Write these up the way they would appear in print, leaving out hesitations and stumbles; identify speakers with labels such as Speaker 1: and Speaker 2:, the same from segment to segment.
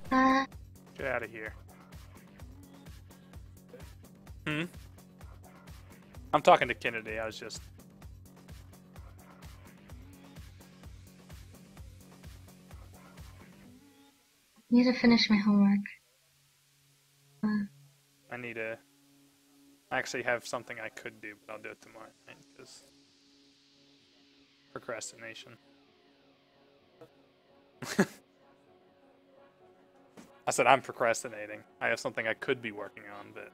Speaker 1: Get out of here. Hmm? I'm talking to Kennedy, I was just...
Speaker 2: Need to finish my homework.
Speaker 1: I need to... I actually have something I could do, but I'll do it tomorrow night, because... procrastination. I said I'm procrastinating. I have something I could be working on, but...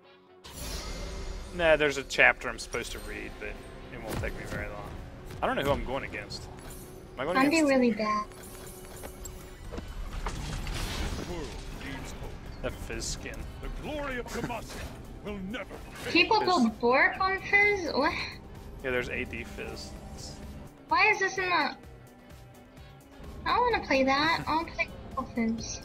Speaker 1: Nah, there's a chapter I'm supposed to read, but it won't take me very long. I don't know who I'm going against. Am I going
Speaker 2: I'm
Speaker 1: against...
Speaker 2: being really bad.
Speaker 1: That Fizz skin.
Speaker 3: The glory of Demacia will never fade.
Speaker 2: People go Bork on Fizz? What?
Speaker 1: Yeah, there's AD Fizz.
Speaker 2: Why is this in the... I don't want to play that. I want to play Fizz.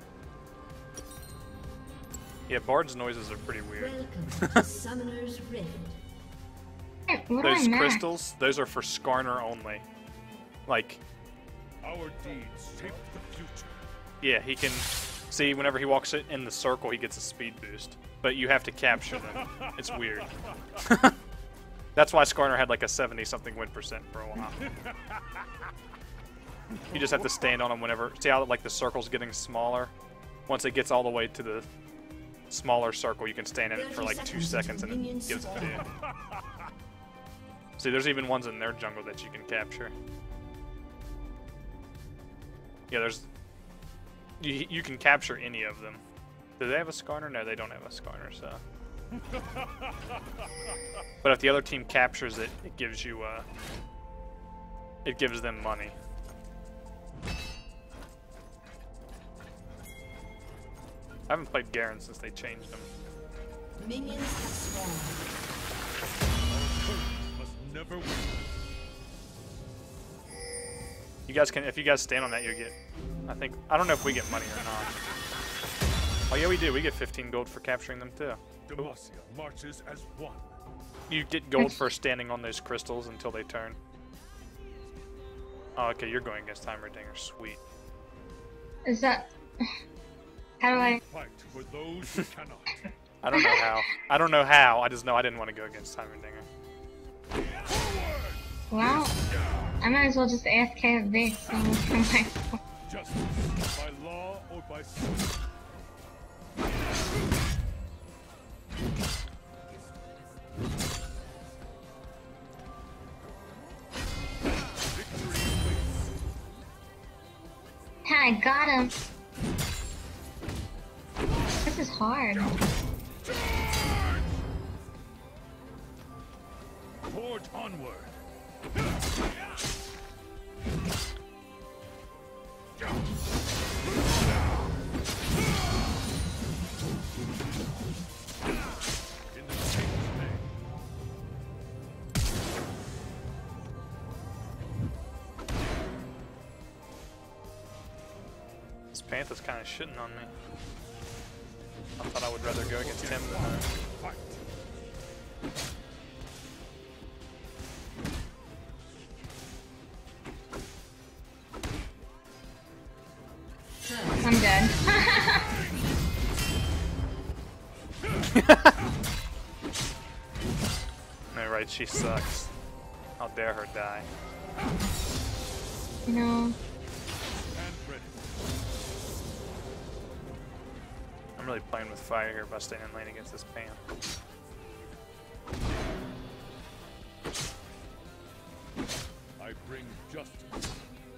Speaker 1: Yeah, Bard's noises are pretty weird.
Speaker 4: Welcome to Summoner's Rift.
Speaker 2: Hey, what
Speaker 1: Those
Speaker 2: do I max?
Speaker 1: crystals, those are for Skarner only. Like,
Speaker 3: Our deeds shape the future.
Speaker 1: yeah, he can... See, whenever he walks in the circle, he gets a speed boost. But you have to capture them. It's weird. That's why Skarner had like a 70-something win percent for a while. You just have to stand on him whenever... See how like the circle's getting smaller? Once it gets all the way to the smaller circle, you can stand in it for like 2 seconds and it gives it to you. See, there's even ones in their jungle that you can capture. Yeah, there's... You can capture any of them. Do they have a Skarner? No, they don't have a Skarner, so... But if the other team captures it, it gives you, it gives them money. I haven't played Garen since they changed him.
Speaker 4: Minions have spawned.
Speaker 3: Must never win.
Speaker 1: You guys can, if you guys stand on that, you'll get, I don't know if we get money or not. Oh yeah, we do. We get 15 gold for capturing them too.
Speaker 3: Demacia marches as one.
Speaker 1: You get gold for standing on those crystals until they turn. Oh, okay, you're going against Heimerdinger. Sweet.
Speaker 2: Is that... How do I...
Speaker 3: Fight for those who cannot.
Speaker 1: I don't know how. I don't know how. I just know I didn't want to go against Heimerdinger.
Speaker 2: Well, I might as well just AFK at base and look for my...
Speaker 3: Justice by law or by sword.
Speaker 2: I got him. This is hard.
Speaker 3: Forge onward. In the Saint's name.
Speaker 1: This Panther's kind of shitting on me. I thought I would rather go against him than her.
Speaker 3: Fight.
Speaker 2: I'm dead.
Speaker 1: No, right, she sucks. How dare her die.
Speaker 2: You know...
Speaker 3: And ready.
Speaker 1: I'm really playing with fire here by staying in lane against this Pan.
Speaker 3: I bring justice.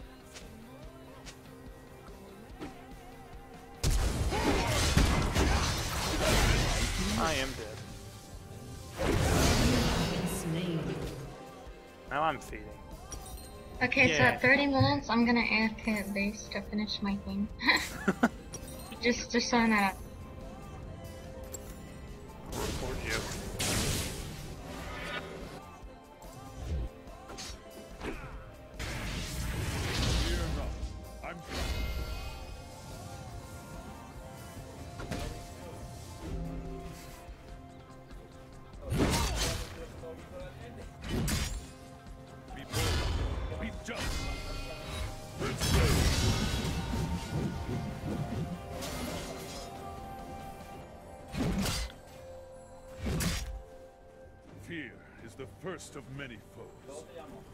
Speaker 1: I am dead.
Speaker 4: Slain.
Speaker 1: Now I'm feeding.
Speaker 2: Okay, so
Speaker 1: Yeah.
Speaker 2: at 30 minutes, I'm gonna AFK at base to finish my thing. just throwing that out.
Speaker 1: I'll report you.
Speaker 3: Fear not. I'm be bold. Be just. is the first of many foes.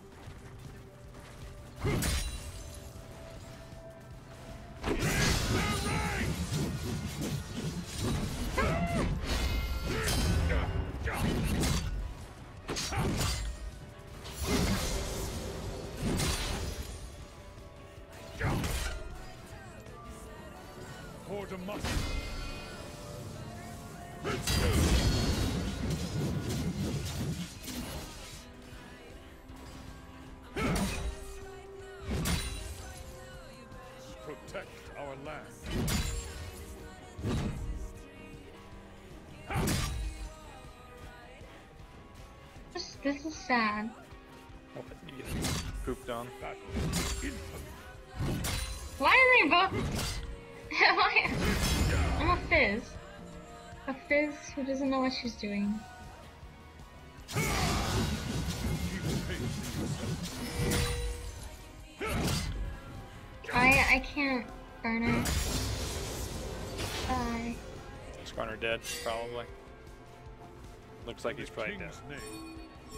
Speaker 3: Horde a muscle. Protect our land.
Speaker 2: This is sad.
Speaker 1: Oh, you get pooped on.
Speaker 3: Battle incoming.
Speaker 2: Why are they both? Why? I'm a Fizz. A Fizz who doesn't know what she's doing. I can't burn her. Bye.
Speaker 1: Skarner dead, probably. Looks like he's probably dead.
Speaker 3: King's name.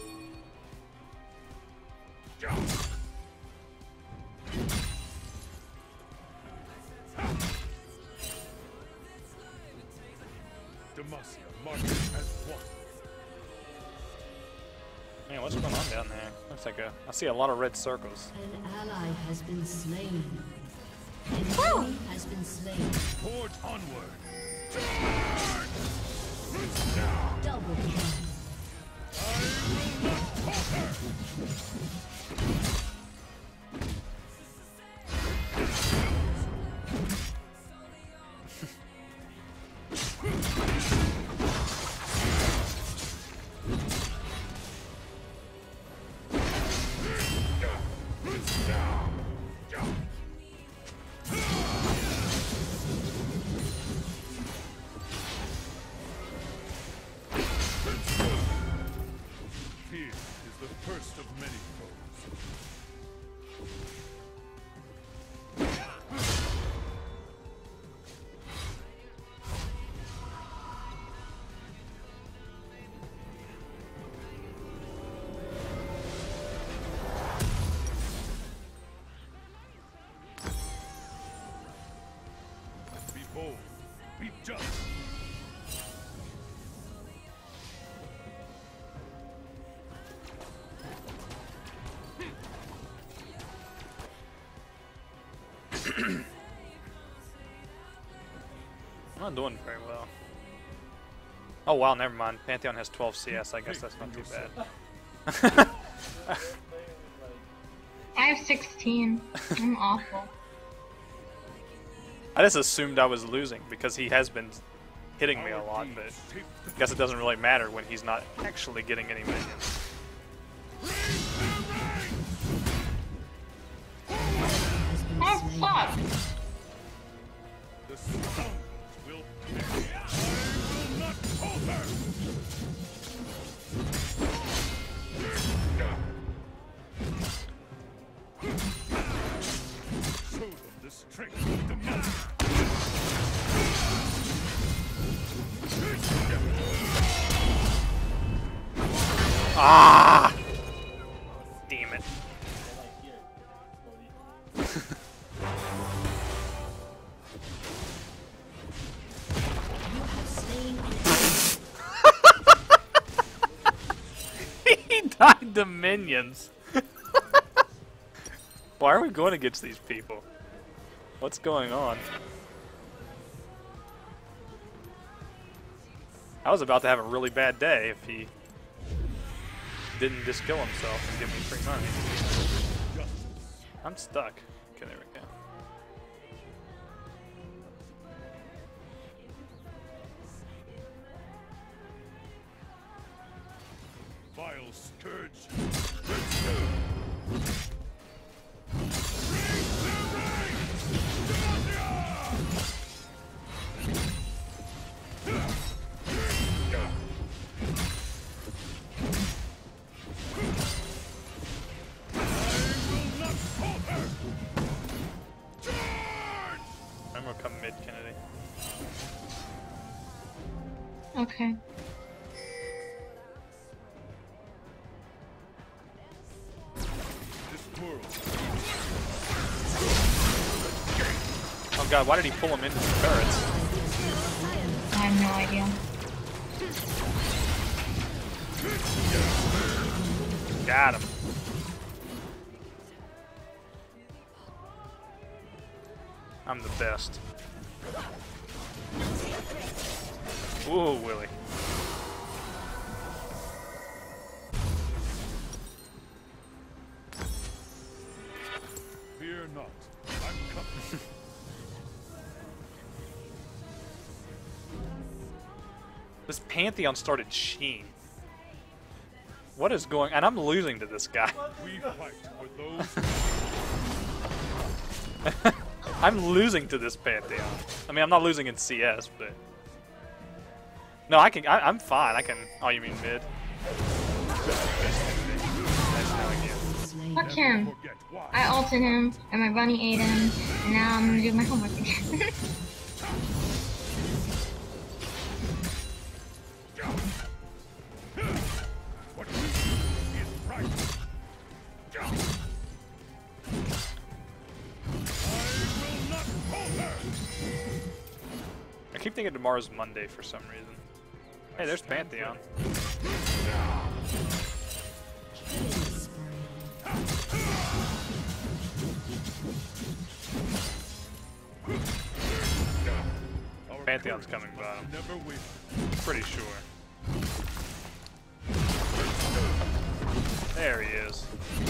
Speaker 3: Demacia marches as one.
Speaker 1: Man, what's going on down there? Looks like I see a lot of red circles.
Speaker 4: An ally has been slain. An
Speaker 2: Woo!
Speaker 4: enemy has been slain.
Speaker 3: Forge onward.
Speaker 4: Double kill.
Speaker 3: Fear is the first of many foes. Be bold. Be just.
Speaker 1: I'm not doing very well. Oh wow, never mind. Pantheon has 12 CS. I guess that's not too bad.
Speaker 2: I have 16. I'm awful.
Speaker 1: I just assumed I was losing because he has been hitting me a lot, but I guess it doesn't really matter when he's not actually getting any minions.
Speaker 2: Oh fuck!
Speaker 3: The scoundrels will pay. I will not falter. Show them the strength of the man.
Speaker 1: Ah! Damn it.
Speaker 4: You have slain an enemy.
Speaker 1: He died to minions. Why are we going against these people? What's going on? I was about to have a really bad day if he didn't just kill himself and give me free money. I'm stuck. Okay, there we go.
Speaker 3: Vile scourge.
Speaker 1: I'm gonna come mid, Kennedy.
Speaker 2: Okay.
Speaker 1: god, why did he pull him into the turrets?
Speaker 2: I have no idea.
Speaker 1: Got him. I'm the best. Ooh, Willie.
Speaker 3: Fear not. I'm coming.
Speaker 1: This Pantheon started Sheen. What is going... And I'm losing to this guy.
Speaker 3: We fight for those.
Speaker 1: I'm losing to this Pantheon. I mean, I'm not losing in CS, but... No, I'm fine. I can... Oh, you mean mid?
Speaker 2: Fuck him. I ulted him, and my bunny ate him, and now I'm gonna do my homework again.
Speaker 1: I keep thinking tomorrow's Monday for some reason. Hey, there's Pantheon. Pantheon's coming bottom. Pretty sure. There he is.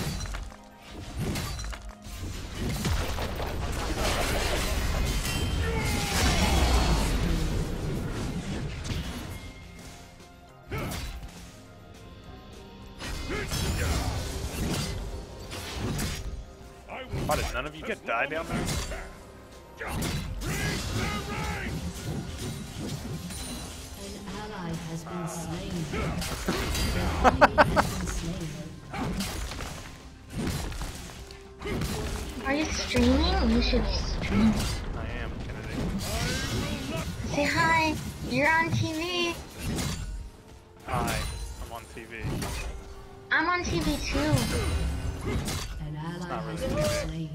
Speaker 1: Why did none of you get died down there?
Speaker 4: An ally has been slain. An enemy has been slain.
Speaker 2: Are you streaming? You should be streaming.
Speaker 1: I am, Kennedy.
Speaker 2: Say hi. You're on TV.
Speaker 1: Hi, I'm on TV.
Speaker 2: I'm on TV too.
Speaker 4: An ally
Speaker 1: not
Speaker 4: has
Speaker 1: really
Speaker 4: been
Speaker 1: TV.
Speaker 4: slain.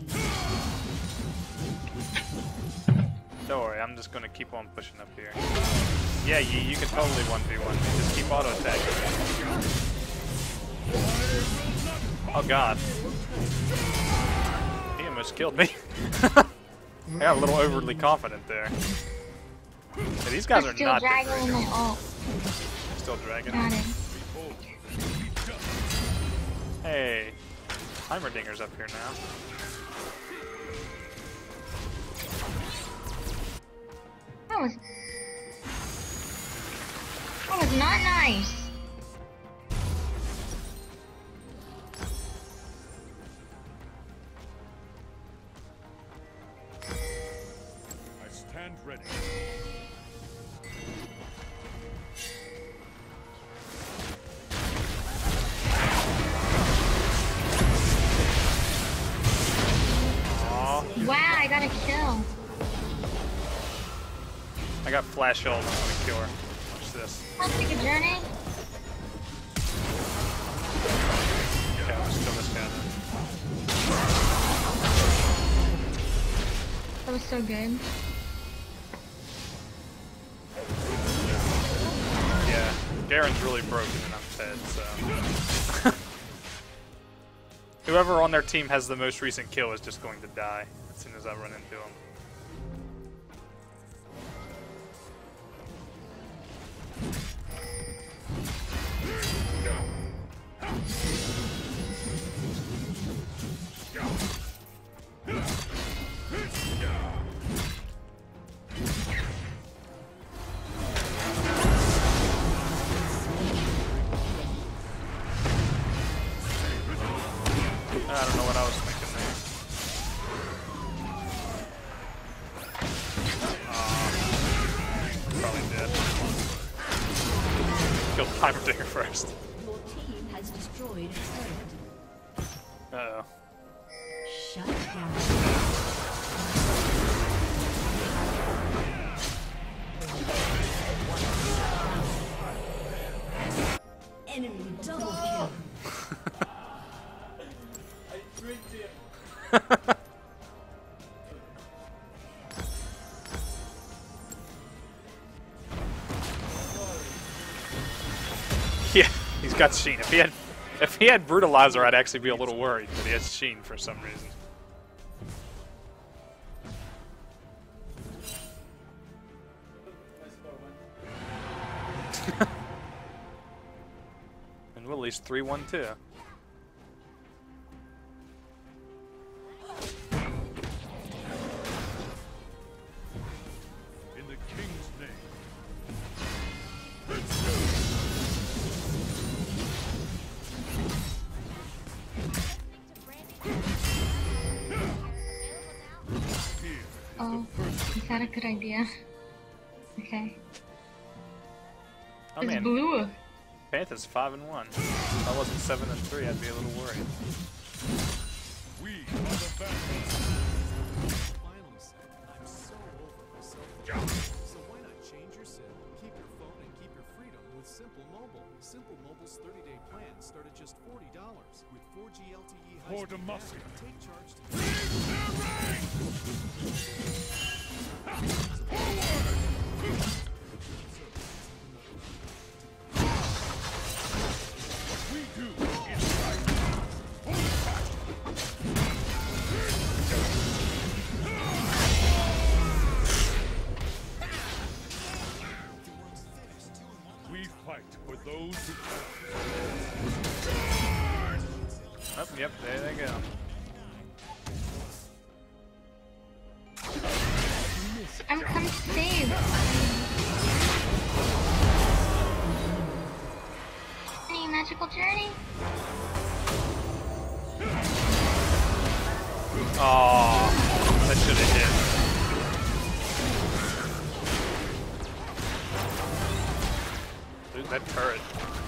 Speaker 1: Don't worry, I'm just gonna keep on pushing up here. Yeah, you can totally 1v1 me. Just keep auto attacking. Oh god. He almost killed me. I got a little overly confident there. Yeah, these guys are
Speaker 2: Still
Speaker 1: not
Speaker 2: dragging
Speaker 1: doing
Speaker 2: my
Speaker 1: very
Speaker 2: ult.
Speaker 1: good. Still dragging.
Speaker 2: Got it.
Speaker 1: Hey, Heimerdinger's up here now.
Speaker 2: That was not nice.
Speaker 3: I stand ready.
Speaker 1: Aw,
Speaker 2: Wow, I got a kill.
Speaker 1: I got flash ult. I'm gonna kill her. Watch this.
Speaker 2: I'll take a journey.
Speaker 1: Okay, let's kill this guy then.
Speaker 2: That was so good.
Speaker 1: Yeah, Garen's really broken and I'm fed, so... Whoever on their team has the most recent kill is just going to die as soon as I run into him. I don't know what I was thinking there. Probably dead. Killed Heimerdinger first.
Speaker 4: Your team has destroyed a turret.
Speaker 1: Uh-oh.
Speaker 4: Shut down. Enemy double kill.
Speaker 1: Yeah, he's got Sheen. If he had Brutalizer, I'd actually be a little worried, but he has Sheen for some reason. And Willie's 3-1-2.
Speaker 3: In the king's name.
Speaker 2: Oh, is that a good idea? Okay.
Speaker 1: Oh
Speaker 2: It's
Speaker 1: man,
Speaker 2: blue.
Speaker 1: Panther's 5-1. If I wasn't 7-3, I'd be a little worried.
Speaker 3: We are the bad guys.
Speaker 5: Finally, sir, I'm so over my cell phone. So why not change your SIM, keep your phone, and keep your freedom with Simple Mobile? Simple Mobile's 30-day plan start at just $40 with 4G LTE
Speaker 3: For
Speaker 5: high-speed
Speaker 3: democracy.
Speaker 5: data. Take charge to
Speaker 3: What we do is right. We fight for those who
Speaker 1: Oh, yep, there they go.
Speaker 2: I'm come to save. Any magical journey?
Speaker 1: Oh, that should have hit. Dude, that turret.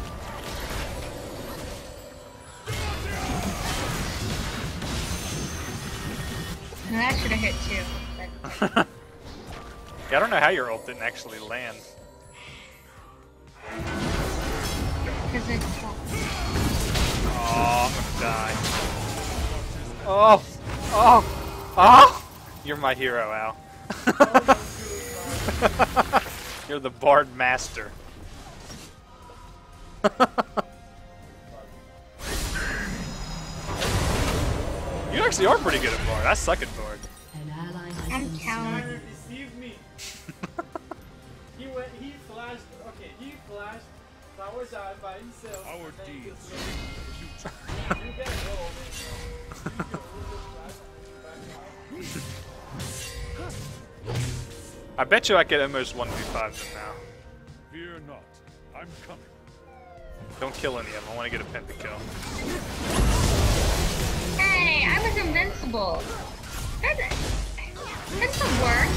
Speaker 2: No, that should have hit too. But
Speaker 1: Yeah, I don't know how your ult didn't actually land.
Speaker 2: because it's
Speaker 1: Oh, I'm gonna die. Oh! Oh! Oh! You're my hero, Al. You're the Bard Master. You actually are pretty good at Bard. I suck at Bard.
Speaker 4: An ally has
Speaker 2: I'm
Speaker 4: been
Speaker 2: counting.
Speaker 4: slain.
Speaker 6: Deceived me. He flashed. Okay, he flashed flowers out by himself.
Speaker 3: our
Speaker 6: and then
Speaker 3: deeds.
Speaker 6: just went, You gotta go, man. You can lose the flash and then back out.
Speaker 1: I bet you I could almost 1v5 them now.
Speaker 3: Fear not. I'm coming.
Speaker 1: Don't kill any of them. I want to get a pentakill.
Speaker 2: Hey, I was invincible. That doesn't work.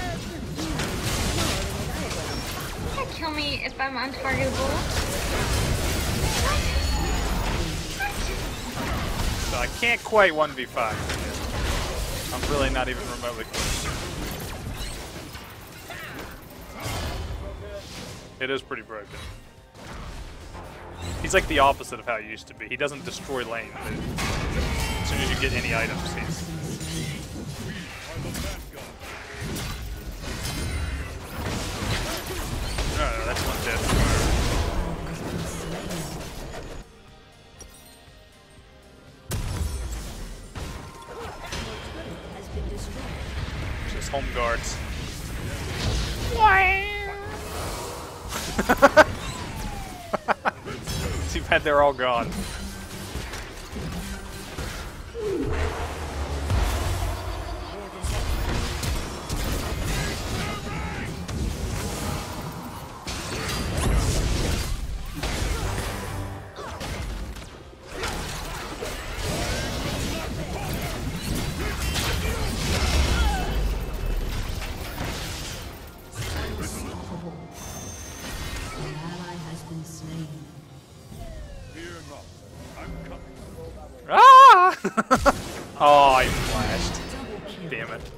Speaker 2: You can't kill me if I'm untargetable.
Speaker 1: So I can't quite 1v5. I'm really not even remotely close. It is pretty broken. He's like the opposite of how he used to be. He doesn't destroy lane, but as soon as you get any items, he's... No, that's one dead.
Speaker 4: Has been destroyed.
Speaker 1: Just home guards. Too bad they're all gone.
Speaker 4: Unstoppable. An ally has been slain.
Speaker 3: Fear not. I'm coming.
Speaker 1: Ah! Oh, I flashed. Damn it.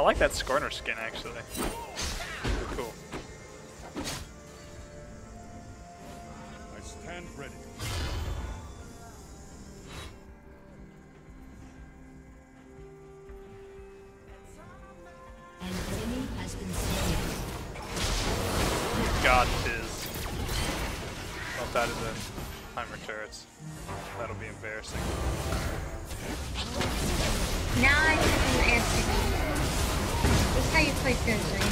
Speaker 1: like that Skarner skin, actually. Cool.
Speaker 3: I stand ready.
Speaker 4: An enemy has been slain.
Speaker 1: God, Fizz. Don't die to the timer turrets. That'll be embarrassing.
Speaker 2: Now I can answer you. This is how you play Fizz, right?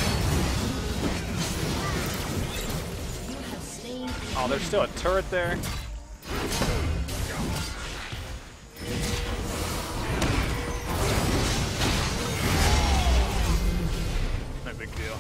Speaker 4: You have slain.
Speaker 1: Oh, there's still a turret there. No big deal.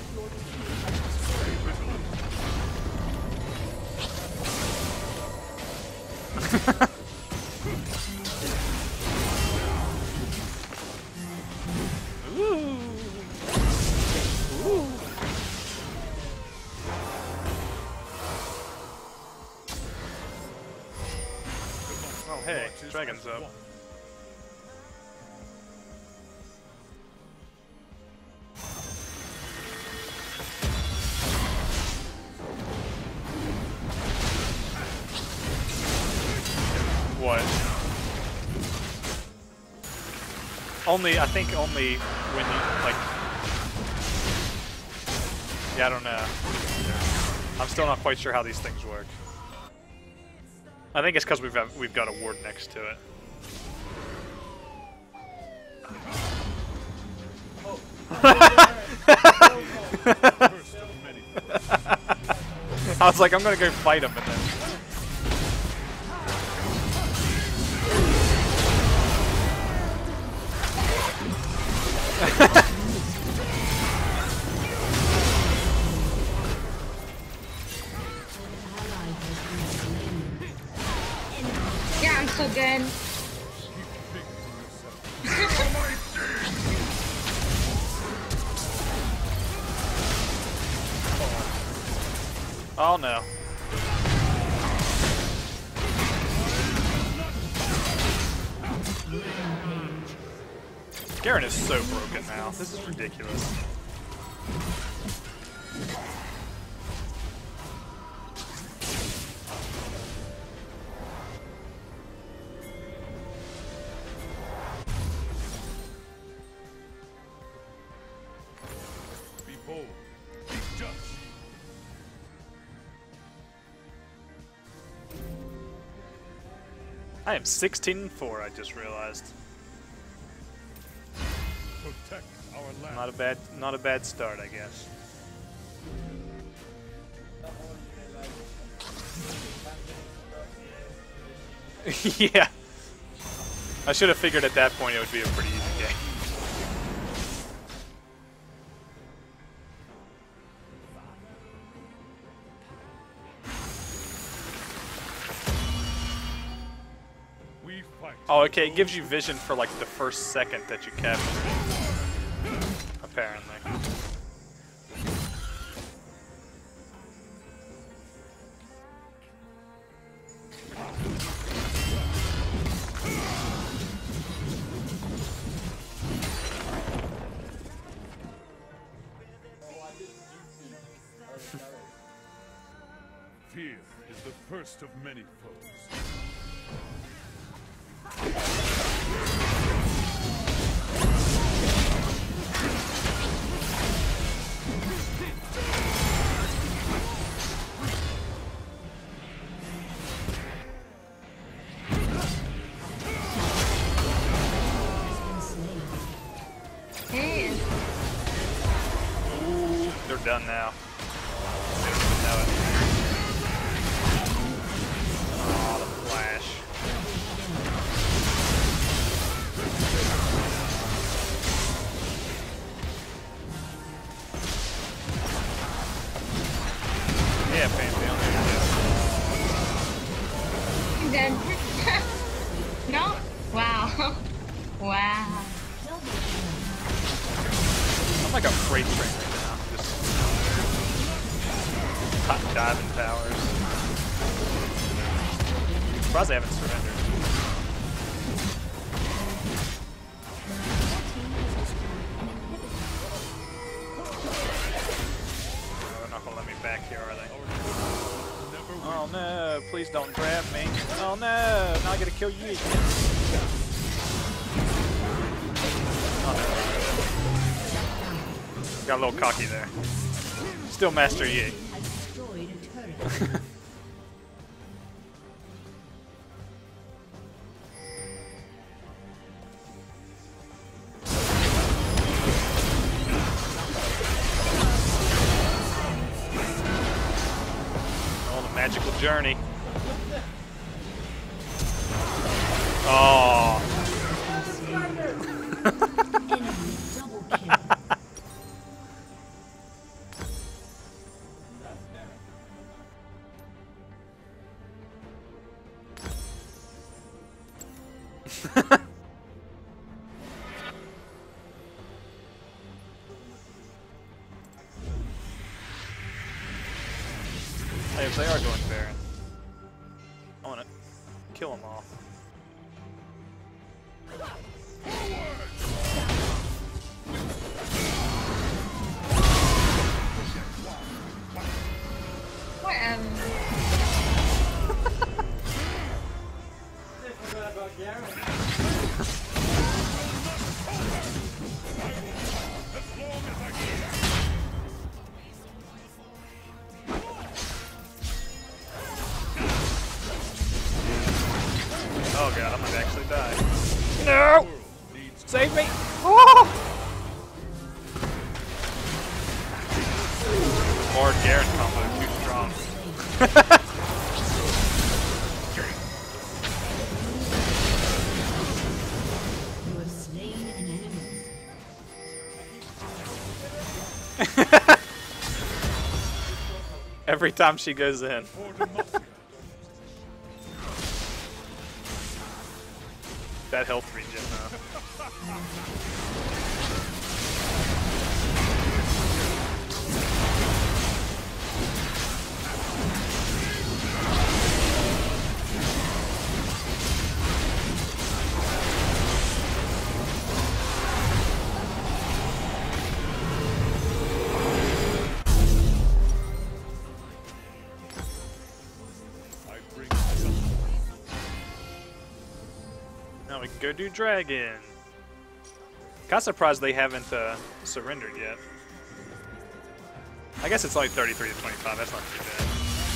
Speaker 1: Oh, hey, dragon's up. What? I think only when you, like... Yeah, I don't know. I'm still not quite sure how these things work. I think it's because we've got a ward next to it. I was like, I'm gonna go fight him, and then...
Speaker 2: Yeah, I'm so good.
Speaker 1: Oh no. Garen is so broken now. This is ridiculous.
Speaker 3: Be bold. Be just.
Speaker 1: I am 16-4, I just realized.
Speaker 3: Protect our land.
Speaker 1: Not a bad start, I guess. Yeah. I should have figured at that point it would be a pretty easy game.
Speaker 3: We fight.
Speaker 1: Oh, okay, it gives you vision for like the first second that you capture it. Apparently.
Speaker 3: Fear is the first of many foes.
Speaker 2: Hey,
Speaker 1: Ooh, they're done now. They don't even know it. Oh, the flash. Yeah, Pantheon.
Speaker 2: I'm dead. No? Wow. Wow.
Speaker 1: I'm like a freight train right now. Just hot diving towers. Surprised they haven't surrendered. get back here, are they? Oh no, please don't grab me. Oh no, now I gotta kill you again. Oh, no. Got a little cocky there. Still Master Yi.
Speaker 4: Destroyed a turret.
Speaker 1: Magical journey. Oh.
Speaker 4: Enemy double kill.
Speaker 1: Hey, if they are going Baron, I wanna kill them all.
Speaker 2: Whatever.
Speaker 6: I forgot about Garen.
Speaker 1: Oh god, I might actually die. No! Save me! Oh! Or Garen combo too strong.
Speaker 4: You have slain an enemy.
Speaker 1: Every time she goes in. That health regen though. Now we can go do Dragon. Kinda surprised they haven't surrendered yet. I guess it's only 33 to 25, that's not too bad.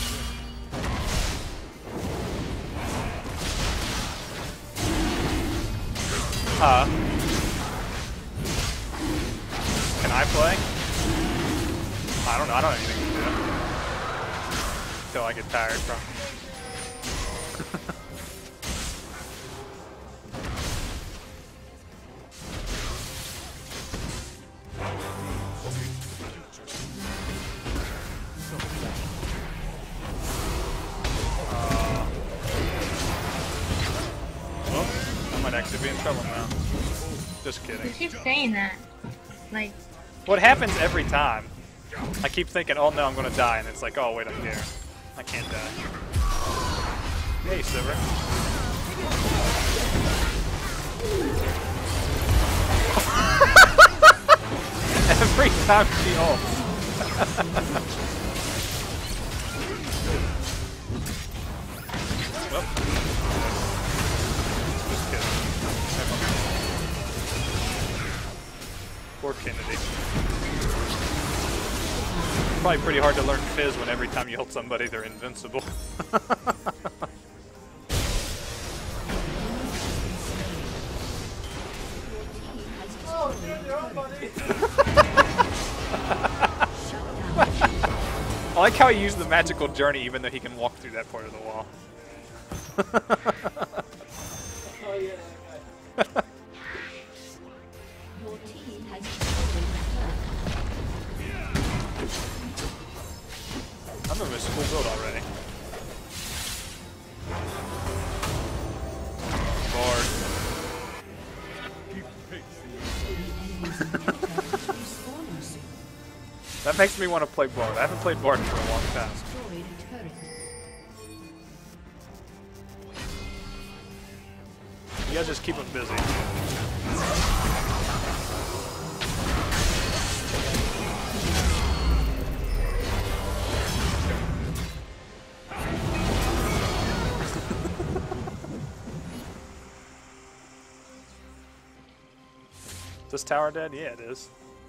Speaker 1: Can I play? I don't know, I don't have anything to do. Until I get tired from well, I might actually be in trouble now. Just
Speaker 2: You
Speaker 1: kidding.
Speaker 2: keep saying that. Like,
Speaker 1: What happens every time? I keep thinking, oh no, I'm gonna die, and it's like, oh wait, I'm here. I can't die. Hey, Silver. Every time she ults. Well, just kidding. Never mind. Poor Kennedy. Probably pretty hard to learn Fizz when every time you ult somebody they're invincible.
Speaker 6: Oh, dude, you're up, buddy.
Speaker 1: I like how he used the magical journey even though he can walk through that part of the wall.
Speaker 6: Oh, yeah, that guy.
Speaker 4: Your team has destroyed a turret.
Speaker 1: I'm moving this full build already. Bard.
Speaker 3: Keep pace.
Speaker 4: Respawning soon.
Speaker 1: That makes me want to play Bard. I haven't played Bard for a long time.
Speaker 4: Destroyed a turret.
Speaker 1: You guys just keep him busy. this tower dead? Yeah, it is.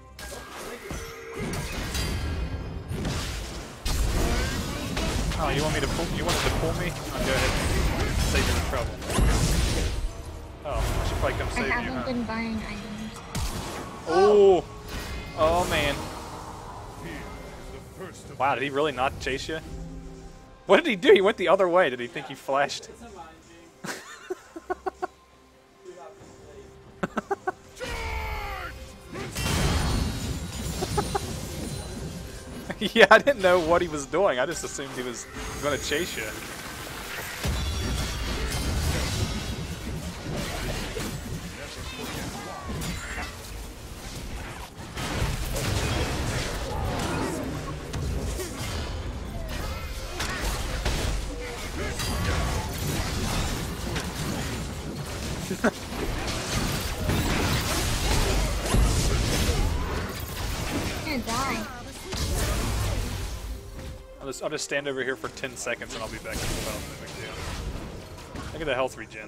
Speaker 1: Oh, you want me to pull? You wanted to pull me? I'll go ahead and save you the trouble. Oh, I should probably come
Speaker 2: I
Speaker 1: save you,
Speaker 2: haven't
Speaker 1: huh?
Speaker 2: been buying items.
Speaker 1: Oh! Oh, man.
Speaker 3: Fear is the first of
Speaker 1: Wow, did he really not chase you? What did he do? He went the other way. Did he think you flashed? Yeah, I didn't know what he was doing. I just assumed he was going to chase you.
Speaker 2: I'm gonna die.
Speaker 1: I'll just stand over here for 10 seconds and I'll be back in the well. No big deal. Look at the health regen.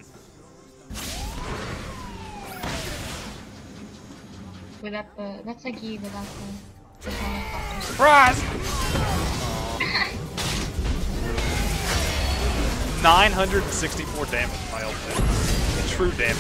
Speaker 2: Without the, that's like you without the helicopter.
Speaker 1: Surprise! 964 damage, my ultimate. True damage.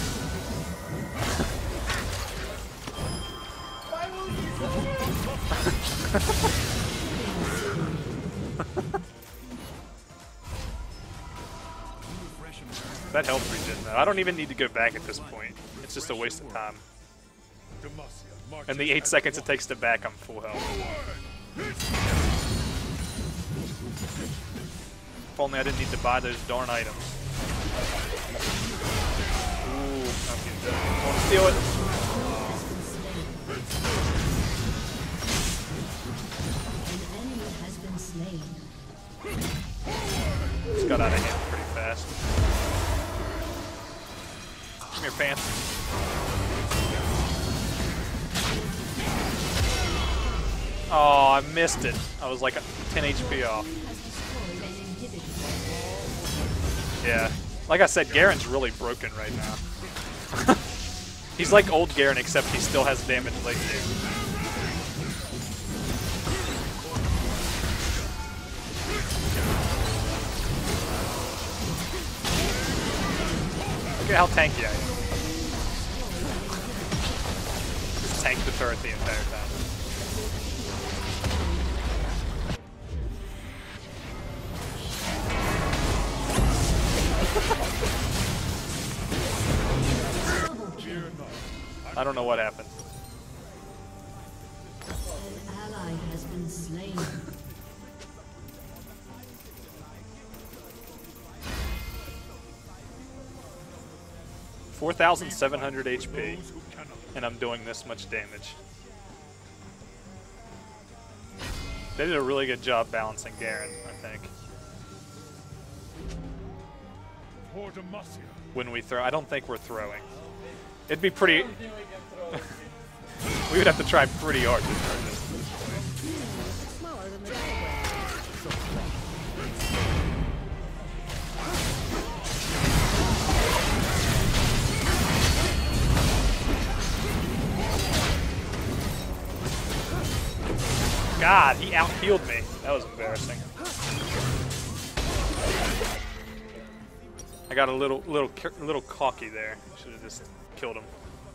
Speaker 1: That health regen, though. I don't even need to go back at this point. It's just a waste of time.
Speaker 3: Demacia
Speaker 1: And the 8 seconds it takes to back, I'm full health. If only I didn't need to buy those darn items. Ooh, okay. I want to steal it.
Speaker 4: An enemy has been slain.
Speaker 1: Just got out of hand pretty fast. Come here, pants. Oh, I missed it. I was like 10 HP off. Yeah. Like I said, Garen's really broken right now. He's like old Garen, except he still has damage late game. Look at how tanky I am. Just tank the turret the entire time. I don't know what happened.
Speaker 4: An ally has been slain.
Speaker 1: 4,700 HP, and I'm doing this much damage. They did a really good job balancing Garen, I think.
Speaker 3: For Demacia.
Speaker 1: When we throw, I don't think we're throwing. It'd be pretty. We would have to try pretty hard to throw this. God, he out-healed me. That was embarrassing. I got a little cocky there. Should have just killed him.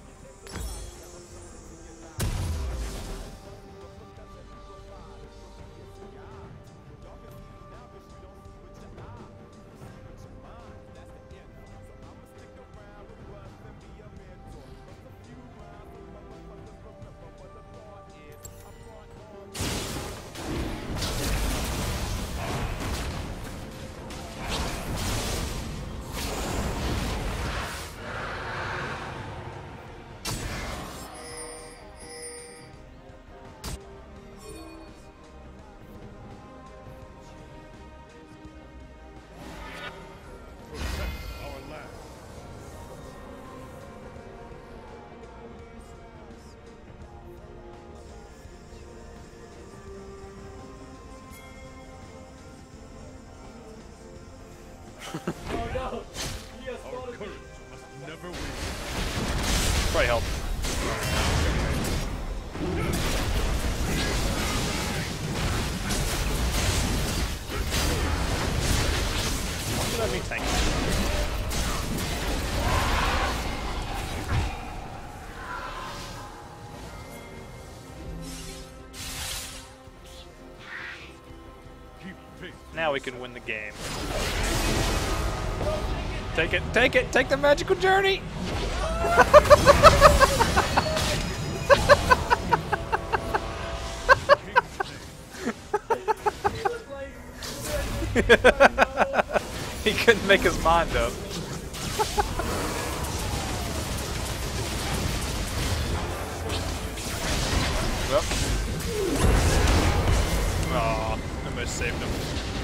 Speaker 3: Our land.
Speaker 6: Oh no! He has
Speaker 3: Our
Speaker 6: spotted me.
Speaker 3: courage must never waver.
Speaker 1: Probably help. Why did I be tanking?
Speaker 3: Keep faith.
Speaker 1: Now we can win the game. Take it, take it, take the magical journey! He couldn't make his mind up. Well. Aw, almost saved him.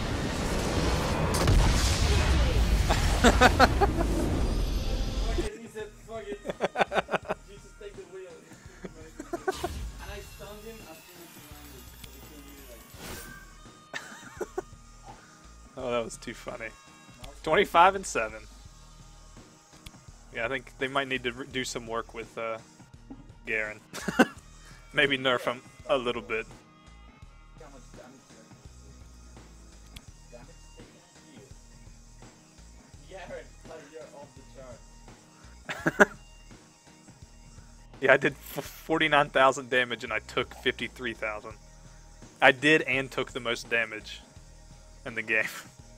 Speaker 6: Fuck it, he said, fuck it. Jesus, take the wheel. And I stunned him as soon as he landed. So he couldn't really, like...
Speaker 1: Oh, that was too funny. 25 and 7. Yeah, I think they might need to do some work with Garen. Maybe nerf him a little bit.
Speaker 6: How much damage did I do? Damage taken here. Garrett, like you're off the chart.
Speaker 1: Yeah, I did 49,000 damage and I took 53,000. I did and took the most damage in the game.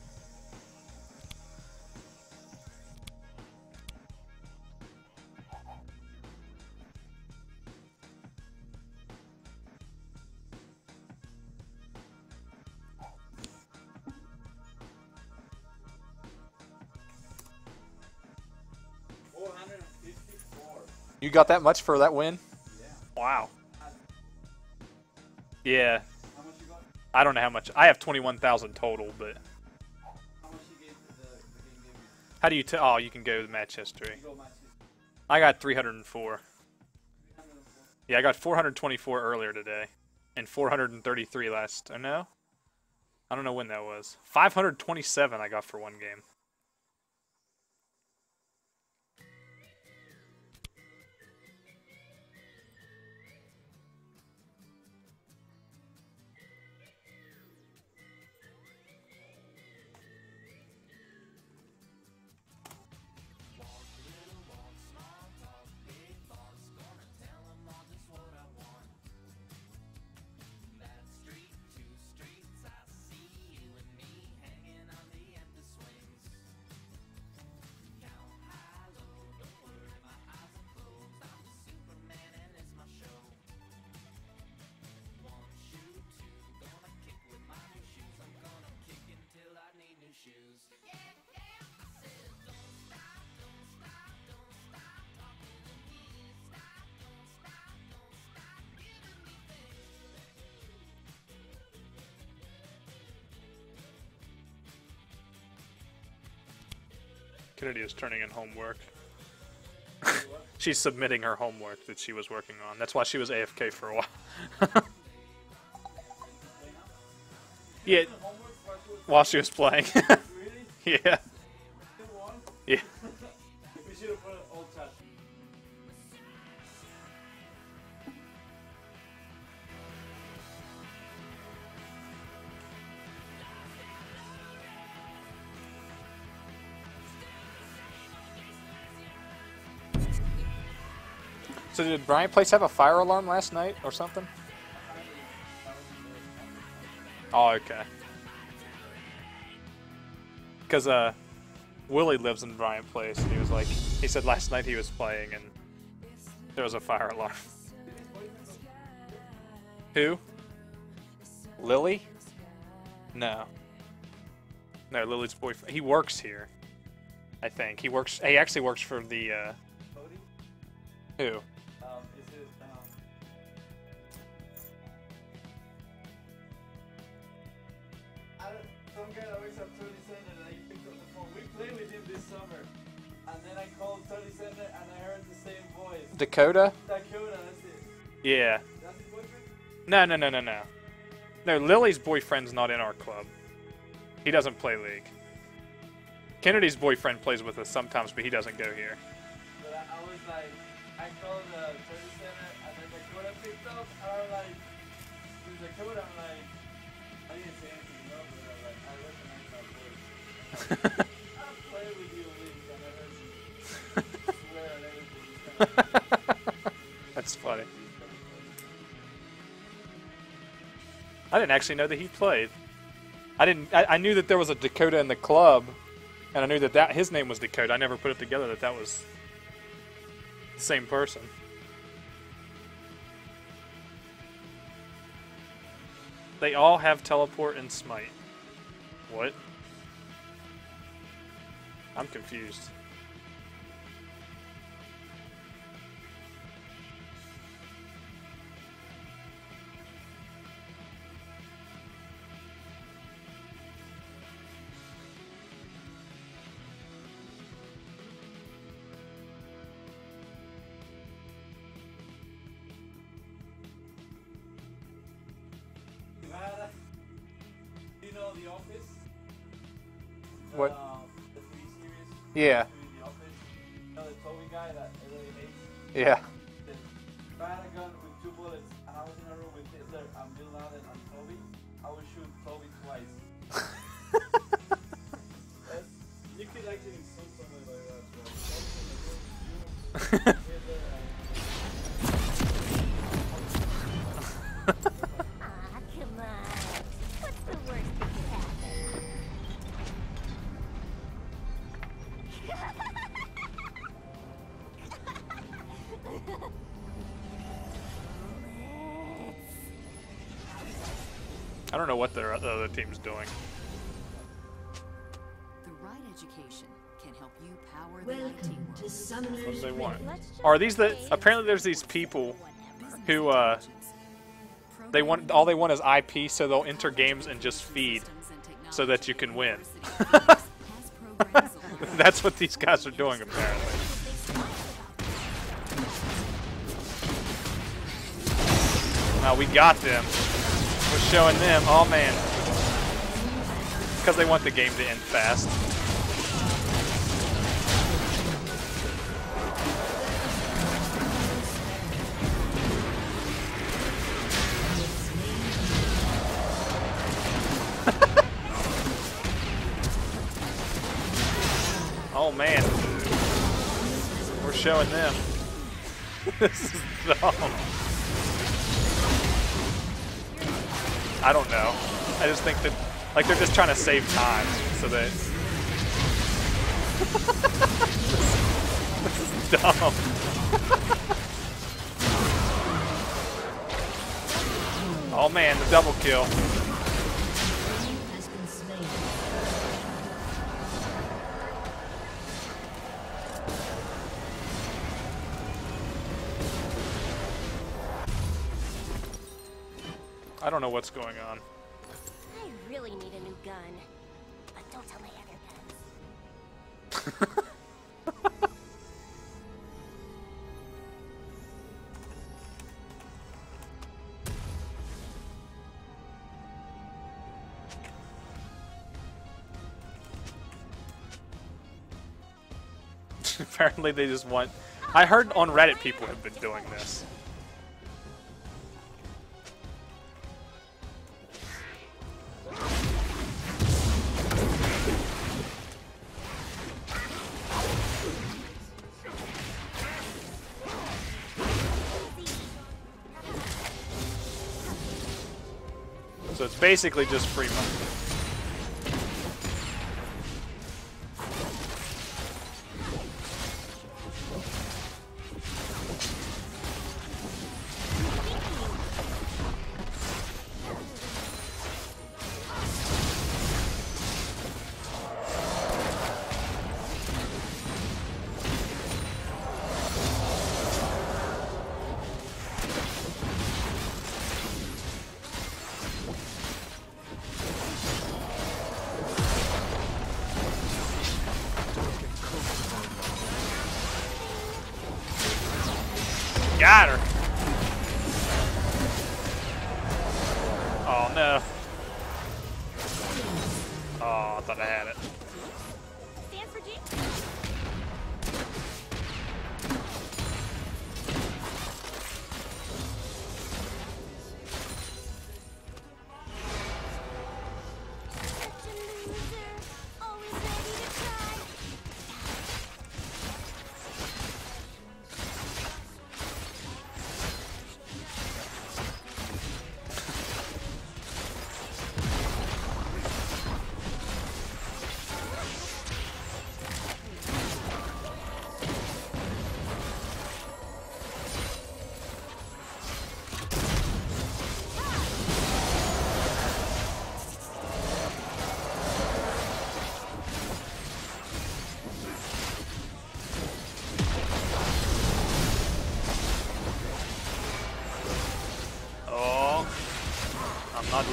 Speaker 1: You got that much for that win?
Speaker 6: Yeah.
Speaker 1: Wow. Yeah.
Speaker 6: How much you got?
Speaker 1: I don't know how much. I have 21,000 total, but
Speaker 6: How much you gave the game gave you?
Speaker 1: how do you oh, you can go to match history.
Speaker 6: You go matches.
Speaker 1: I got 304.
Speaker 6: 304.
Speaker 1: Yeah, I got 424 earlier today and 433 last. Oh no. I don't know when that was. 527 I got for one game. Kennedy is turning in homework. She's submitting her homework that she was working on. That's why she was AFK for a while. Yeah, while she was playing.
Speaker 6: Really?
Speaker 1: Yeah.
Speaker 6: Still won?
Speaker 1: Yeah.
Speaker 6: We should have put an old chat.
Speaker 1: So did Bryant Place have a fire alarm last night or something? Oh, okay. Because Willie lives in Bryant Place, and he was like, he said last night he was playing and there was a fire alarm. Who? Lily? No. No, Lily's boyfriend. He works here. I think he works. He actually works for the.
Speaker 6: Cody?
Speaker 1: Who?
Speaker 6: Is it, some guy that works at 30 Center and he picked up the phone. We played with him this summer. And then I called 30 Center and I heard the same voice.
Speaker 1: Dakota?
Speaker 6: Dakota, that's it.
Speaker 1: Yeah.
Speaker 6: That's his boyfriend?
Speaker 1: No, no, no, no, no. No, Lily's boyfriend's not in our club. He doesn't play League. Kennedy's boyfriend plays with us sometimes, but he doesn't go here.
Speaker 6: But I was like, I I called the service center and then the Dakota picked up and I'm like, with the Dakota, I'm like, I didn't say anything, no, but I'm like, I recognize my voice. I'll play with you, Luke, and I heard you swear at everything.
Speaker 1: That's funny. I didn't actually know that he played. I knew that there was a Dakota in the club, and I knew that his name was Dakota. I never put it together that that was the same person. They all have teleport and smite. What? I'm confused.
Speaker 6: You know The Office?
Speaker 1: What?
Speaker 6: The TV series?
Speaker 1: Yeah.
Speaker 6: The Office? You know the Toby guy that everybody hates?
Speaker 1: Yeah.
Speaker 6: If I had a gun with 2 bullets and I was in a room with Hitler and Bin Laden and Toby, I would shoot Toby twice. You could actually insult somebody like that. Hitler and
Speaker 7: Aw, come on. What's the worst that could happen?
Speaker 1: I don't know what the other team's doing.
Speaker 8: The right education can help you power the IT
Speaker 4: Welcome
Speaker 8: world.
Speaker 4: to Summoner's
Speaker 1: What do they want?
Speaker 4: Rift.
Speaker 7: Let's just
Speaker 1: Are these the?
Speaker 7: say
Speaker 1: Apparently, there's these people who they want
Speaker 8: Programming
Speaker 1: all they want is IP, so they'll enter games and just feed,
Speaker 8: systems and
Speaker 1: so that you can win.
Speaker 8: technology has programs along.
Speaker 1: That's what these guys are doing apparently. Now we got them. We're showing them. Oh man, because they want the game to end fast. Oh man, we're showing them. This is dumb. I don't know. I just think that, like, they're just trying to save time, so that. This is dumb. Oh man, the double kill.
Speaker 4: Has been slain.
Speaker 1: I don't know what's going on.
Speaker 7: I really need a new gun. But don't tell my other guns.
Speaker 1: Apparently they just want... I heard on Reddit people have been doing this. So it's basically just free money. Got her. Oh no. Oh, I thought I had it.
Speaker 7: Stands for G.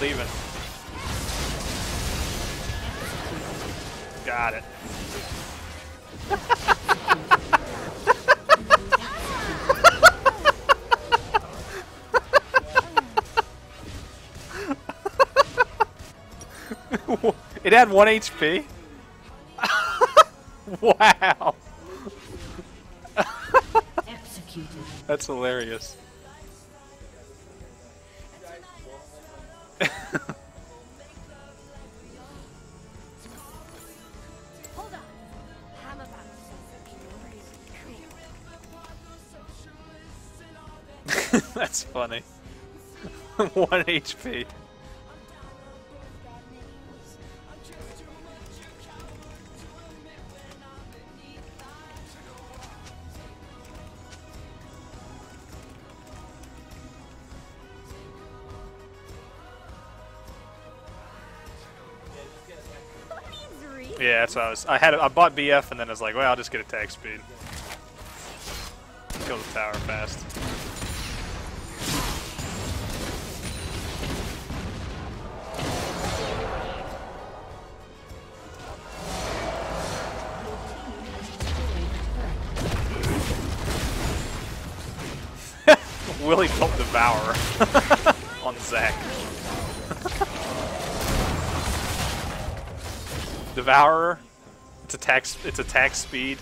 Speaker 1: leaving. Got it. It had 1 HP? Wow.
Speaker 4: Executed.
Speaker 1: That's hilarious.
Speaker 7: Hold on. I'm about to say something really cool.
Speaker 1: That's funny. 1 HP. Yeah, that's what I bought BF and then I was like, well, I'll just get attack speed. Kill the tower fast. Willie built Devourer on Zac. Devourer. It's attack speed.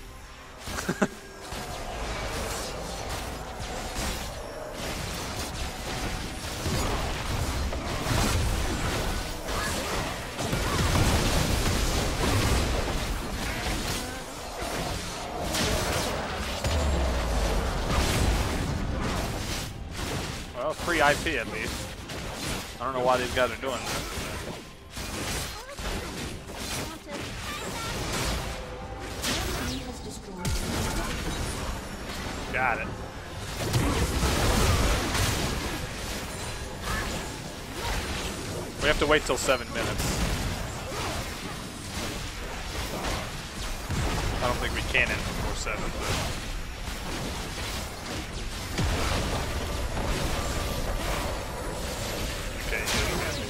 Speaker 1: Well, free IP at least. I don't know why these guys are doing this. Got it. We have to wait till 7 minutes. I don't think we can end before 7, but... Okay, yeah, we gotta do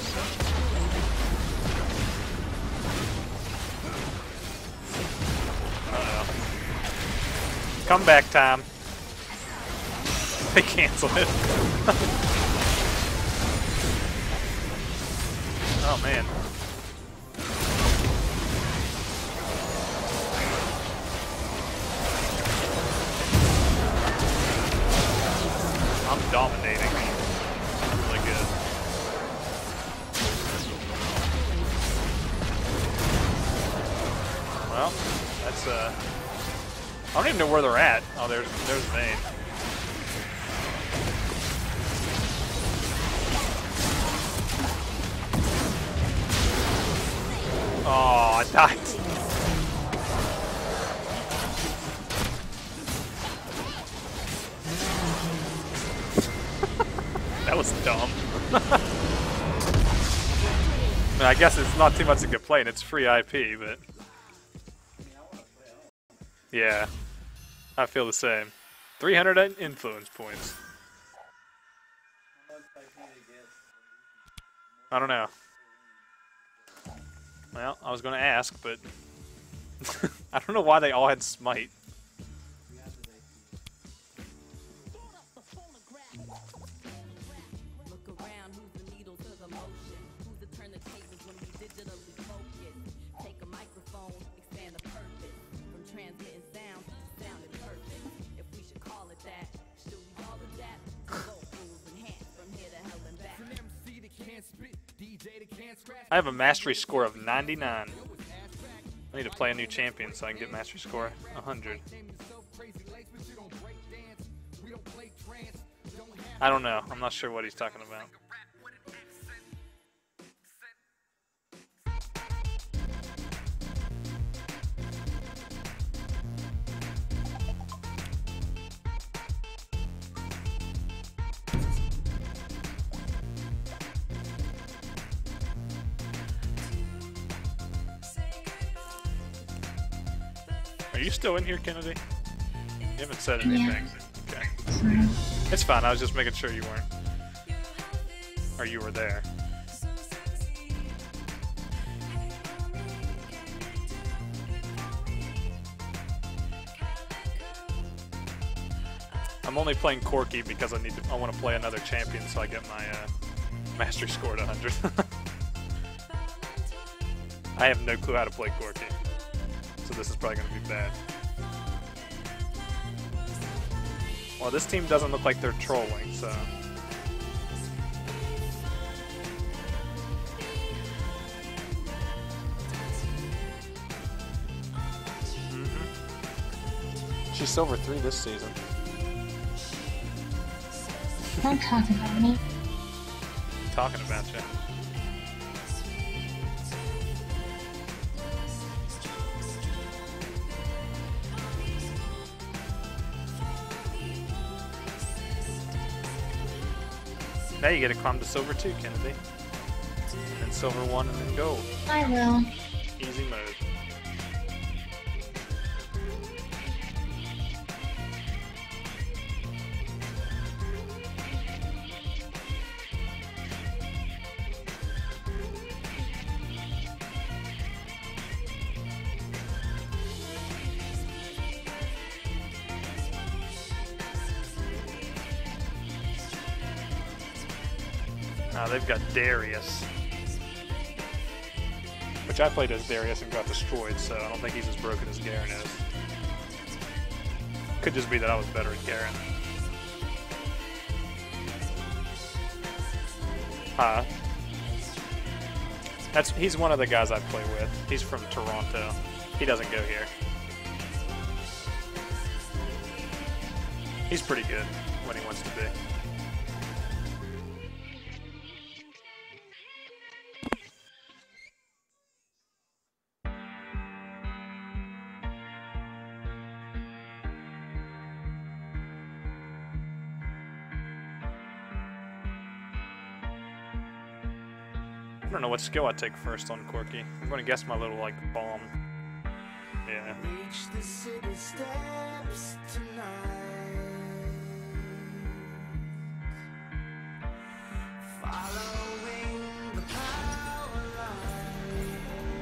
Speaker 1: 7. Oh no. Comeback time. They canceled it. Oh man. I'm dominating. Really good. Well, that's I don't even know where they're at. Oh, there's Vayne. Oh, I died. That was dumb. I mean, I guess it's not too much to complain. It's free IP, but... Yeah. I feel the same. 300 influence points. I don't know. Well, I was going to ask, but I don't know why they all had smite.
Speaker 8: Look around, who's the needle to the motion? Who's the turn the tables when we digitally focus? Take a microphone, expand the purpose. From transmitting sound to sounding perfect. If we should call it that, should we call it that? Vocals enhanced from here to hell and back.
Speaker 1: I have a mastery score of 99. I need to play a new champion so I can get mastery score 100. I don't know. I'm not sure what he's talking about. Are you still in here, Kennedy? You haven't said anything.
Speaker 2: Yeah.
Speaker 1: Okay.
Speaker 2: Sorry.
Speaker 1: It's fine. I was just making sure you weren't. Or you were there. I'm only playing Corky because I want to play another champion so I get my mastery score to 100. I have no clue how to play Corky, so this is probably going to be bad. Well, this team doesn't look like they're trolling, so... She's Silver 3 this season.
Speaker 2: Don't talk about me.
Speaker 1: Talking about you. Now you get to climb to Silver 2, Kennedy. And Silver 1 and then Gold.
Speaker 2: I will.
Speaker 1: Easy mode. They've got Darius. Which I played as Darius and got destroyed, so I don't think he's as broken as Garen is. Could just be that I was better at Garen. He's one of the guys I play with. He's from Toronto. He doesn't go here. He's pretty good when he wants to be. I don't know what skill I'd take first on Corky. I'm gonna guess my little, like, bomb. Yeah.
Speaker 9: Reach the city steps tonight. Following the power line.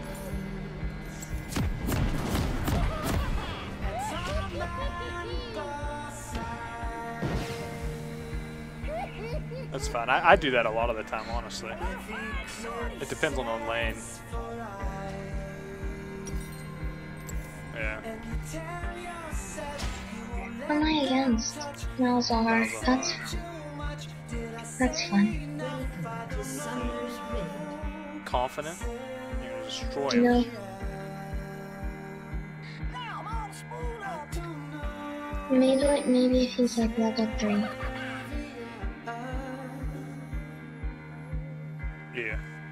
Speaker 9: It's all
Speaker 1: That's fine. I do that a lot of the time, honestly. It depends on the lane. Yeah.
Speaker 2: Who am I against? Malzahar. That's fun.
Speaker 1: Confident? You're gonna destroy him.
Speaker 2: No. Maybe if he's like level 3.
Speaker 1: Yeah.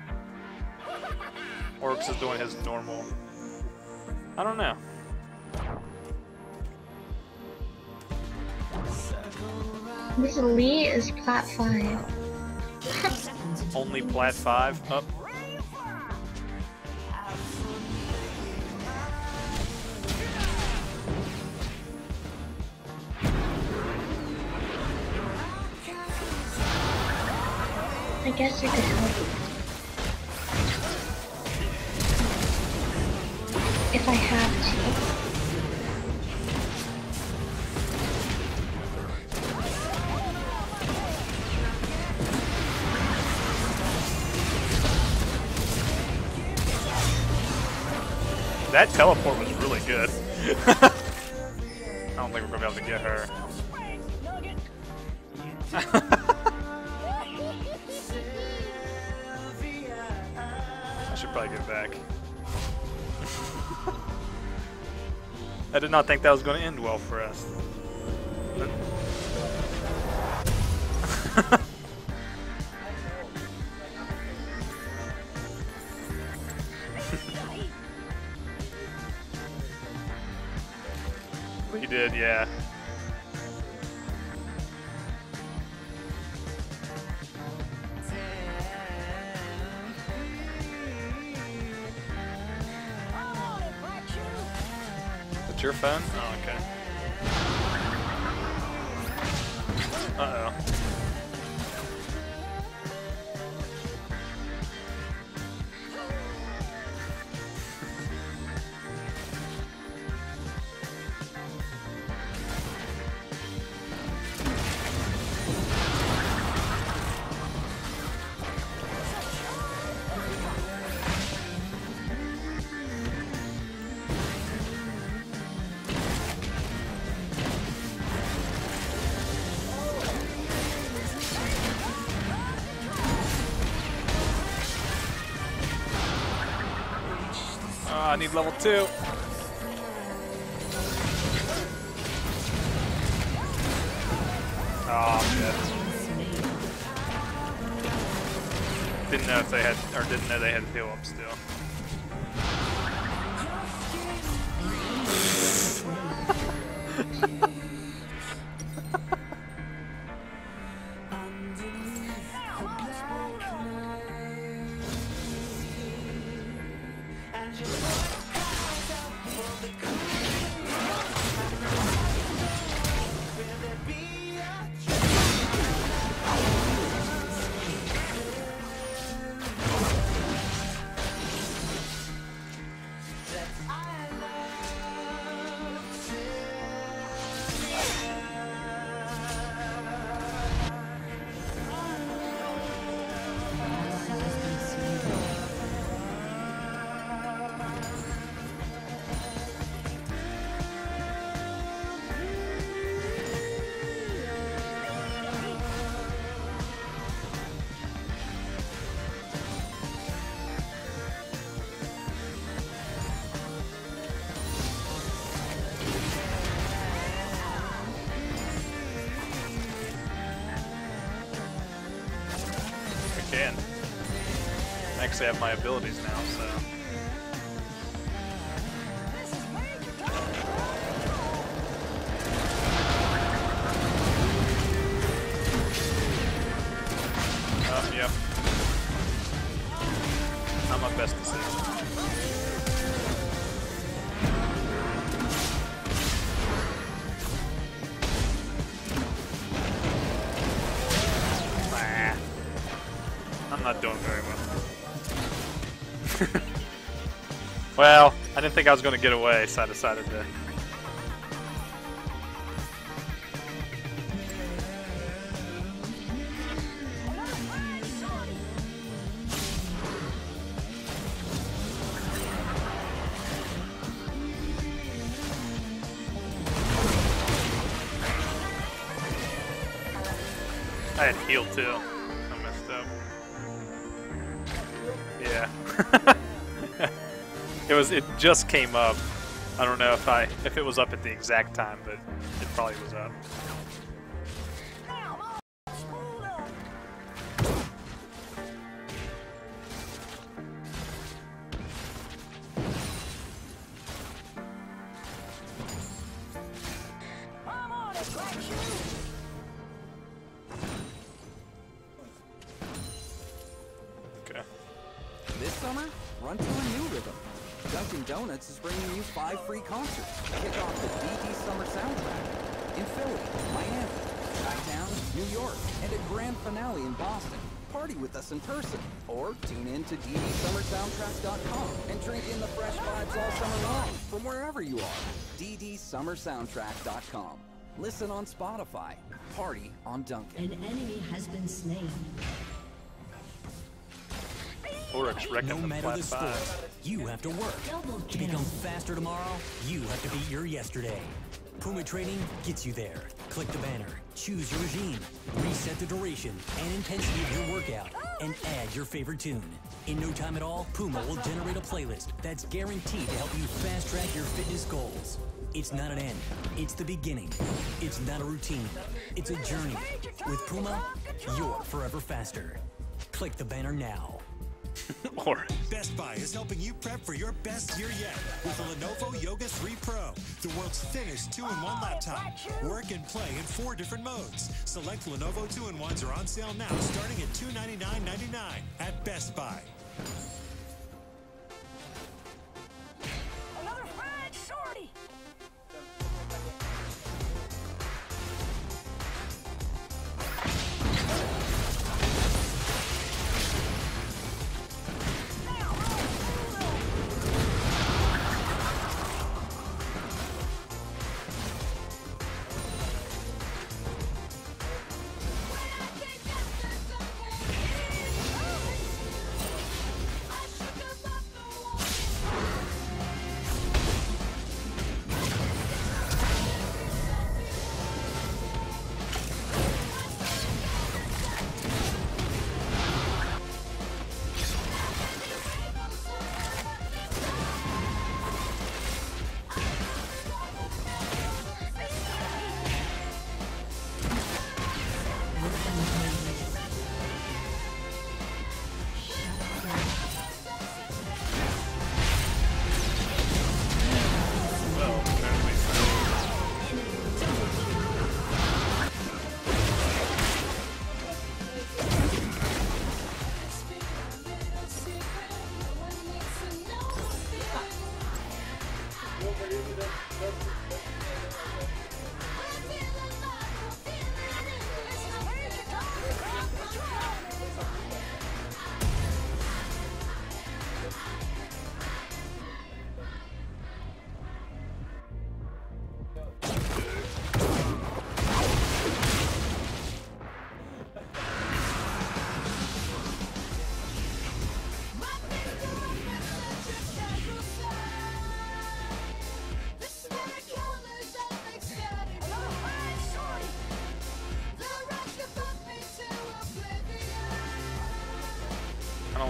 Speaker 1: Orcs is doing his normal. I don't know.
Speaker 2: This Lee is plat 5.
Speaker 1: Only plat 5 up.
Speaker 2: I guess I could help. If I have to.
Speaker 1: That teleport was really good. I don't think we're gonna be able to get her. I should probably get back. I did not think that was going to end well for us. We did, yeah. It's your phone? Oh, okay. Uh-oh. I need level 2. Oh shit. Didn't know if they had, or didn't know they had heal up still. I actually have my abilities now, so. Yep. Not my best decision. I'm not doing very well. Well, I didn't think I was going to get away, so I decided to. I had healed too. I messed up. Yeah. It just came up. I don't know if it was up at the exact time, but it probably was up. Okay.
Speaker 10: This summer, run to a new rhythm. Dunkin' Donuts is bringing you 5 free concerts. Kick off the DD Summer Soundtrack in Philly, Miami, Chi-Town, New York, and a grand finale in Boston. Party with us in person, or tune in to DDSummerSoundtrack.com and drink in the fresh vibes all summer long from wherever you are. DDSummerSoundtrack.com. Listen on Spotify. Party on Dunkin'.
Speaker 4: An enemy has been slain.
Speaker 1: Oryx wrecking
Speaker 11: No
Speaker 1: the
Speaker 11: matter
Speaker 1: flat
Speaker 11: the score,
Speaker 1: 5.
Speaker 11: you have to work.
Speaker 4: Double
Speaker 11: To
Speaker 4: kill.
Speaker 11: become faster tomorrow, you have to beat your yesterday. Puma Trading gets you there. Click the banner, choose your regime, reset the duration and intensity of your workout, and add your favorite tune. In no time at all, Puma will generate a playlist that's guaranteed to help you fast-track your fitness goals. It's not an end, it's the beginning. It's not a routine, it's a journey. With Puma, you're forever faster. Click the banner now.
Speaker 1: Or
Speaker 12: Best Buy is helping you prep for your best year yet with the Lenovo Yoga 3 Pro, the world's thinnest 2-in-1 laptop. Work and play in 4 different modes. Select Lenovo 2-in-1s are on sale now, starting at $299.99 at Best Buy.
Speaker 7: Another fried shorty.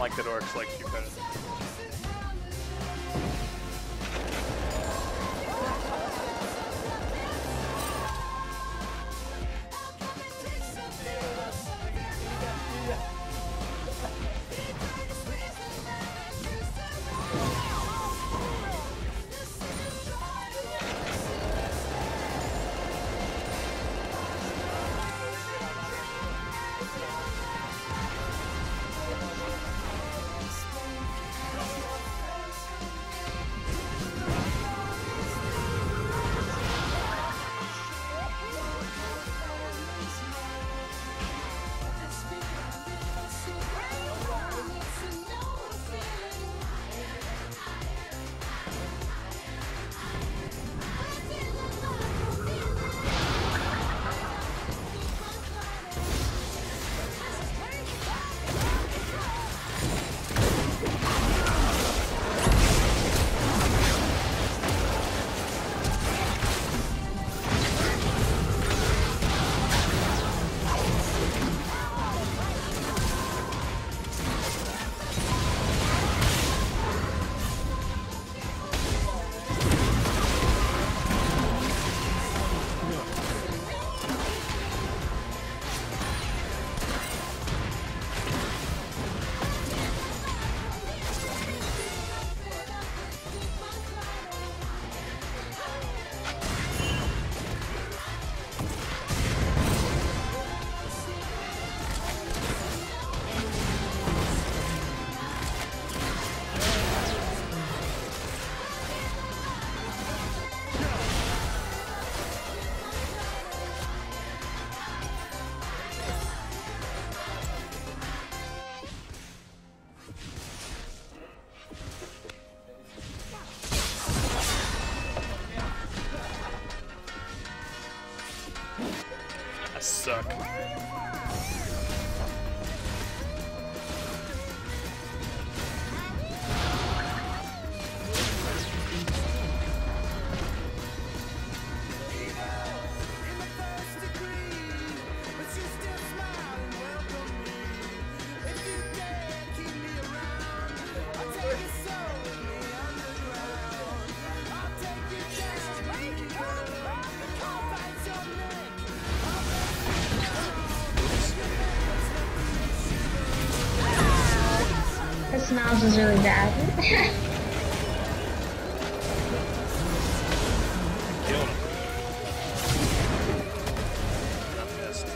Speaker 1: like that orcs like you better. I suck.
Speaker 2: Her smiles was really bad.
Speaker 1: Killed him. I missed.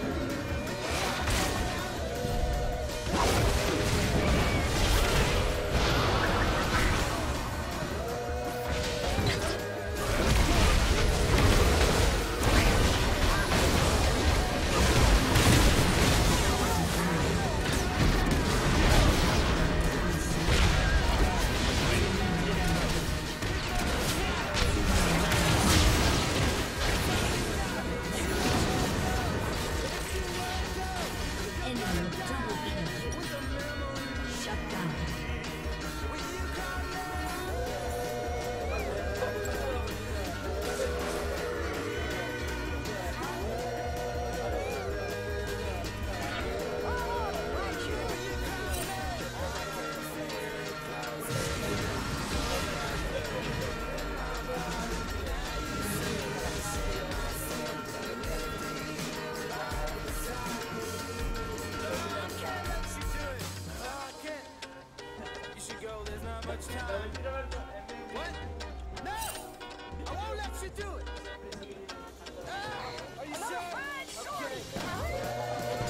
Speaker 9: What? No! I won't let you do it! Are you sure? Okay.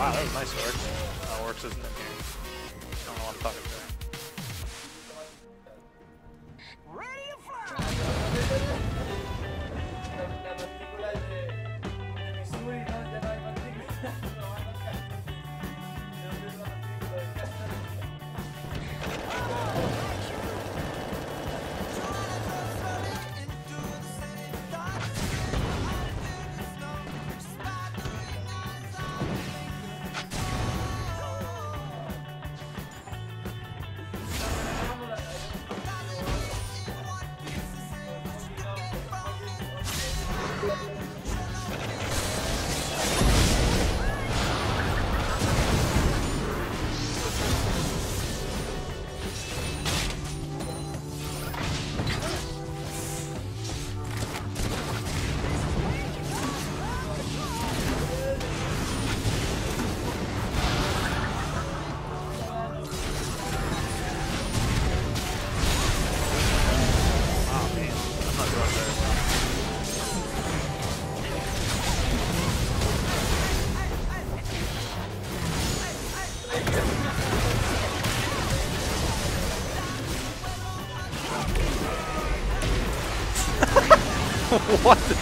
Speaker 1: Wow, that was nice, Orcs. Oh, Orcs isn't in here. I don't know what I'm talking about. What the?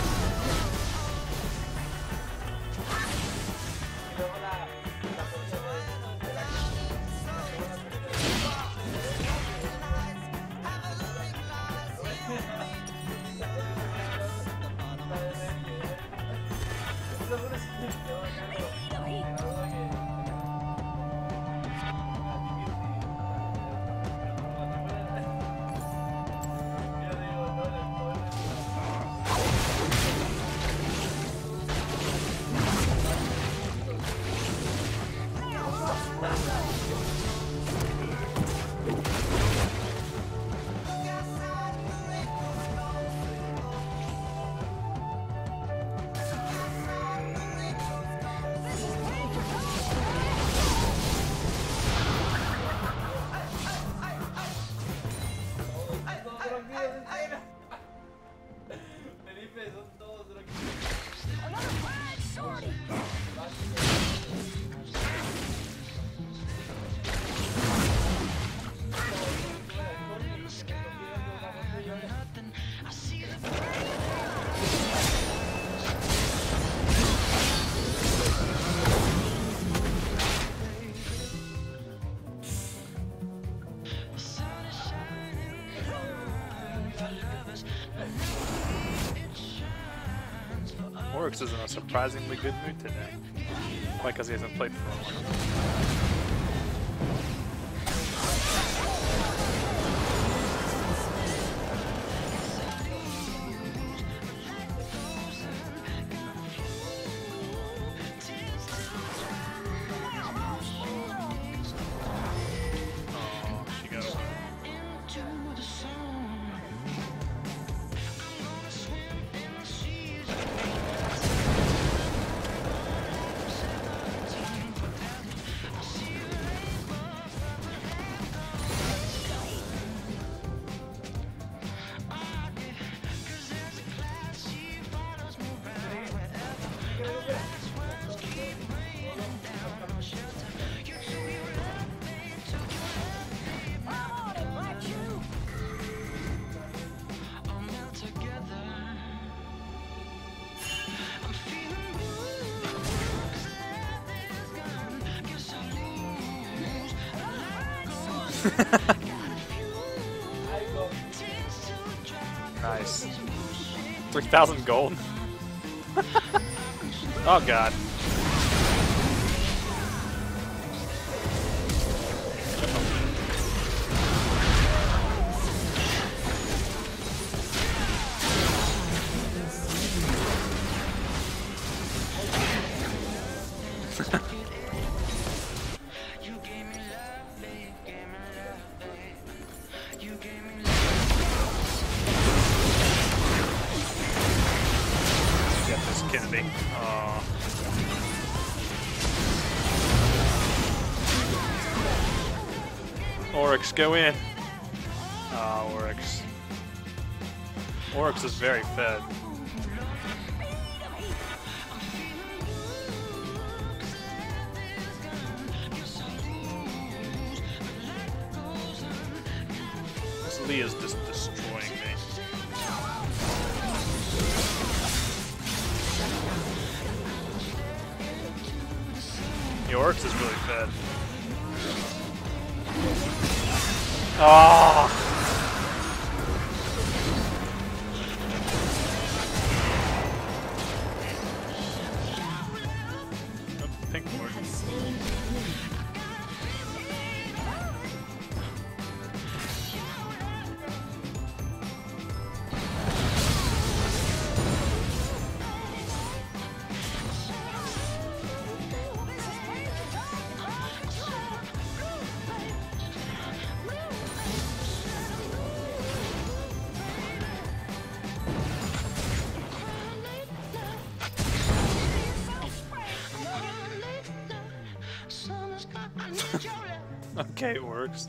Speaker 1: Orcs is in a surprisingly good mood today. Why? Because he hasn't played for a while. Nice. 3,000 gold. Oh god. Oryx, go in. Oh, Oryx. Oryx is very fed. Leah's just destroying me. Yours is really fed. Oh! Pink ward. Okay, it works.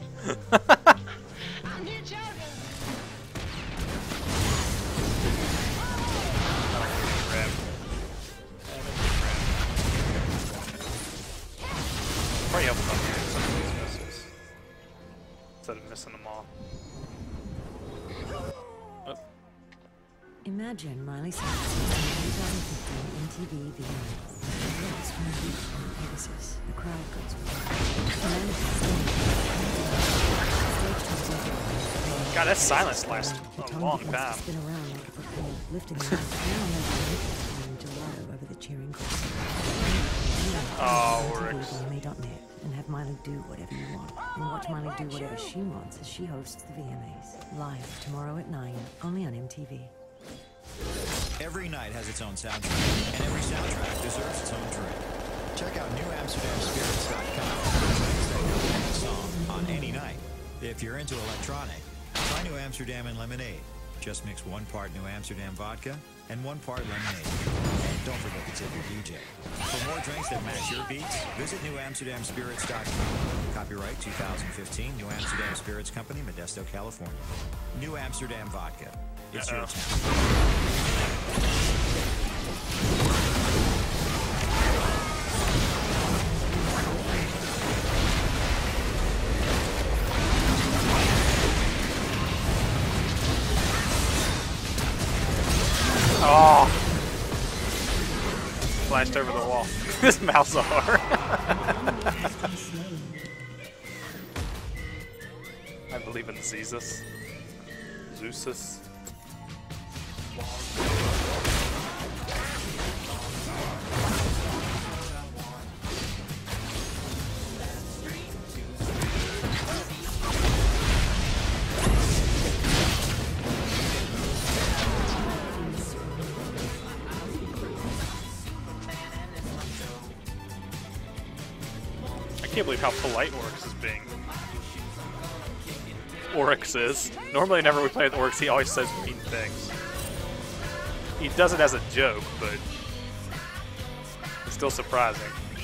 Speaker 1: Probably help them get some of these missiles instead of missing them all. Oh.
Speaker 4: Imagine Miley Cyrus in 2015 MTV VMAs. The girls from the beach on Pegasus. The crowd goes wild.
Speaker 1: God, that silence lasts a long time.
Speaker 4: Spin around like a propeller, lifting them up. And gelato over the cheering crowd.
Speaker 1: Oh, Oryx.
Speaker 4: And have Miley do whatever you want. And watch Miley do whatever she wants as she hosts the VMAs. Live tomorrow at 9, only on MTV.
Speaker 13: Every night has its own soundtrack, and every soundtrack deserves its own drink. Check out NewAmsterdamSpirits.com for drinks that go with any song on any night. If you're into electronic, try New Amsterdam and lemonade. Just mix 1 part New Amsterdam vodka and 1 part lemonade. And don't forget to tip your DJ. For more drinks that match your beats, visit NewAmsterdamSpirits.com. Copyright 2015, New Amsterdam Spirits Company, Modesto, California. New Amsterdam Vodka. It's your time.
Speaker 1: Oh! Flashed over the wall. This mouse is hard. I believe in Zeus. Zeus. I can't believe how polite Oryx is being. Oryx is. Normally, whenever we play with Oryx, he always says mean things. He does it as a joke, but it's still surprising.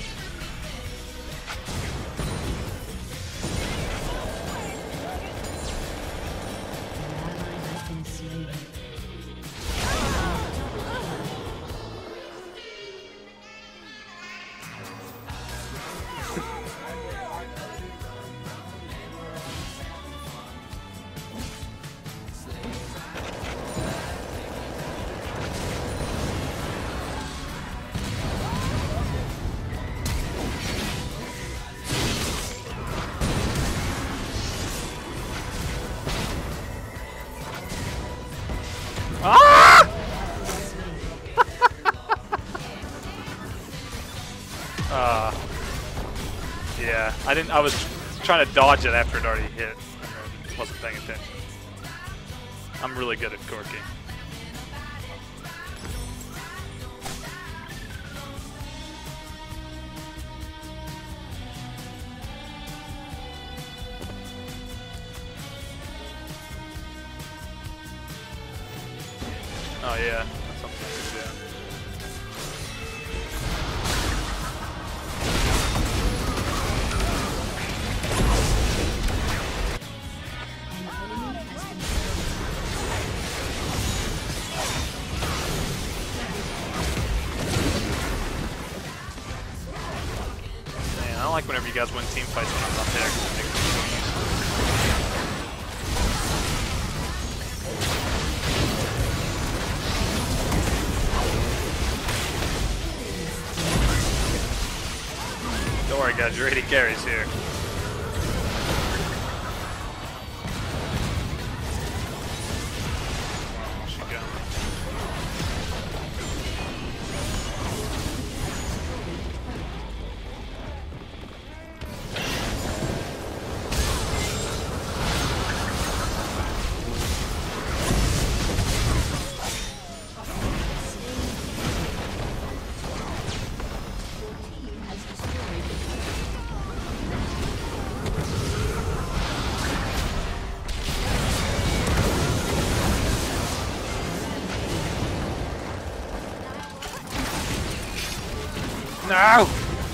Speaker 1: Ah! Yeah, I was trying to dodge it after it already hit, and then wasn't paying attention. I'm really good at corking. Oh yeah, that's something I could do. Man, I don't like whenever you guys win team fights when I'm not there. Alright guys, your 80 carries here. No!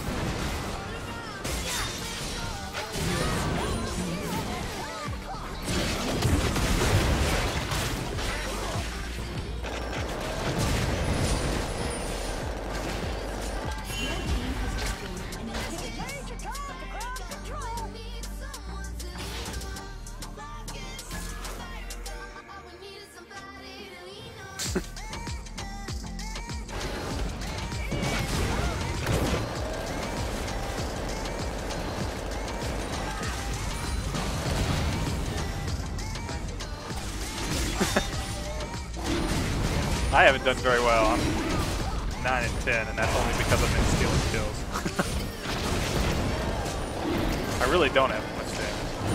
Speaker 1: I haven't done very well. I'm 9 and 10, and that's only because I've been stealing kills. I really don't have much damage.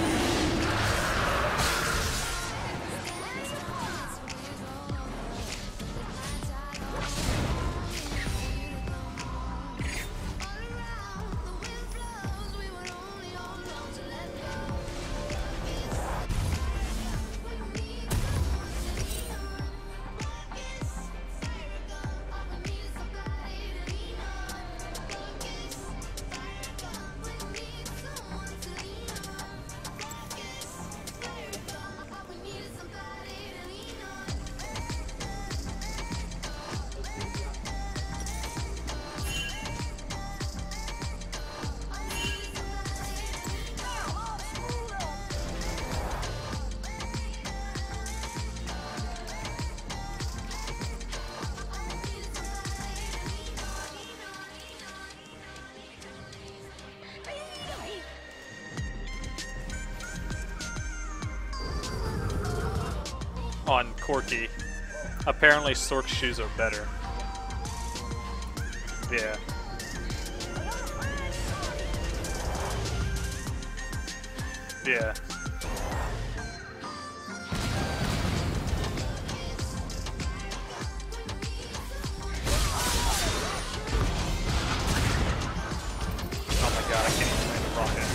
Speaker 1: On Corky. Apparently Sork's shoes are better. Yeah. Yeah. Oh my god, I can't even land the rocket.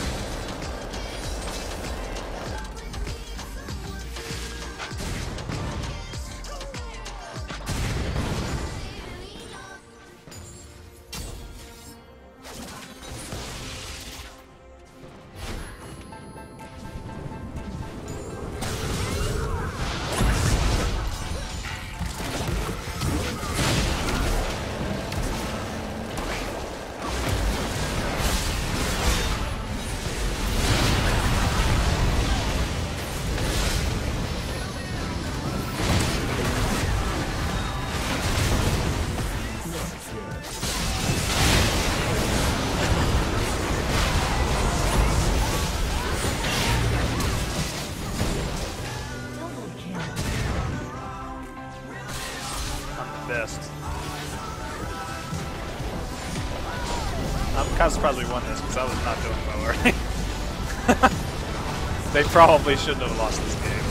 Speaker 1: Best. I'm kind of surprised we won this because I was not doing well already. They probably shouldn't have lost this game.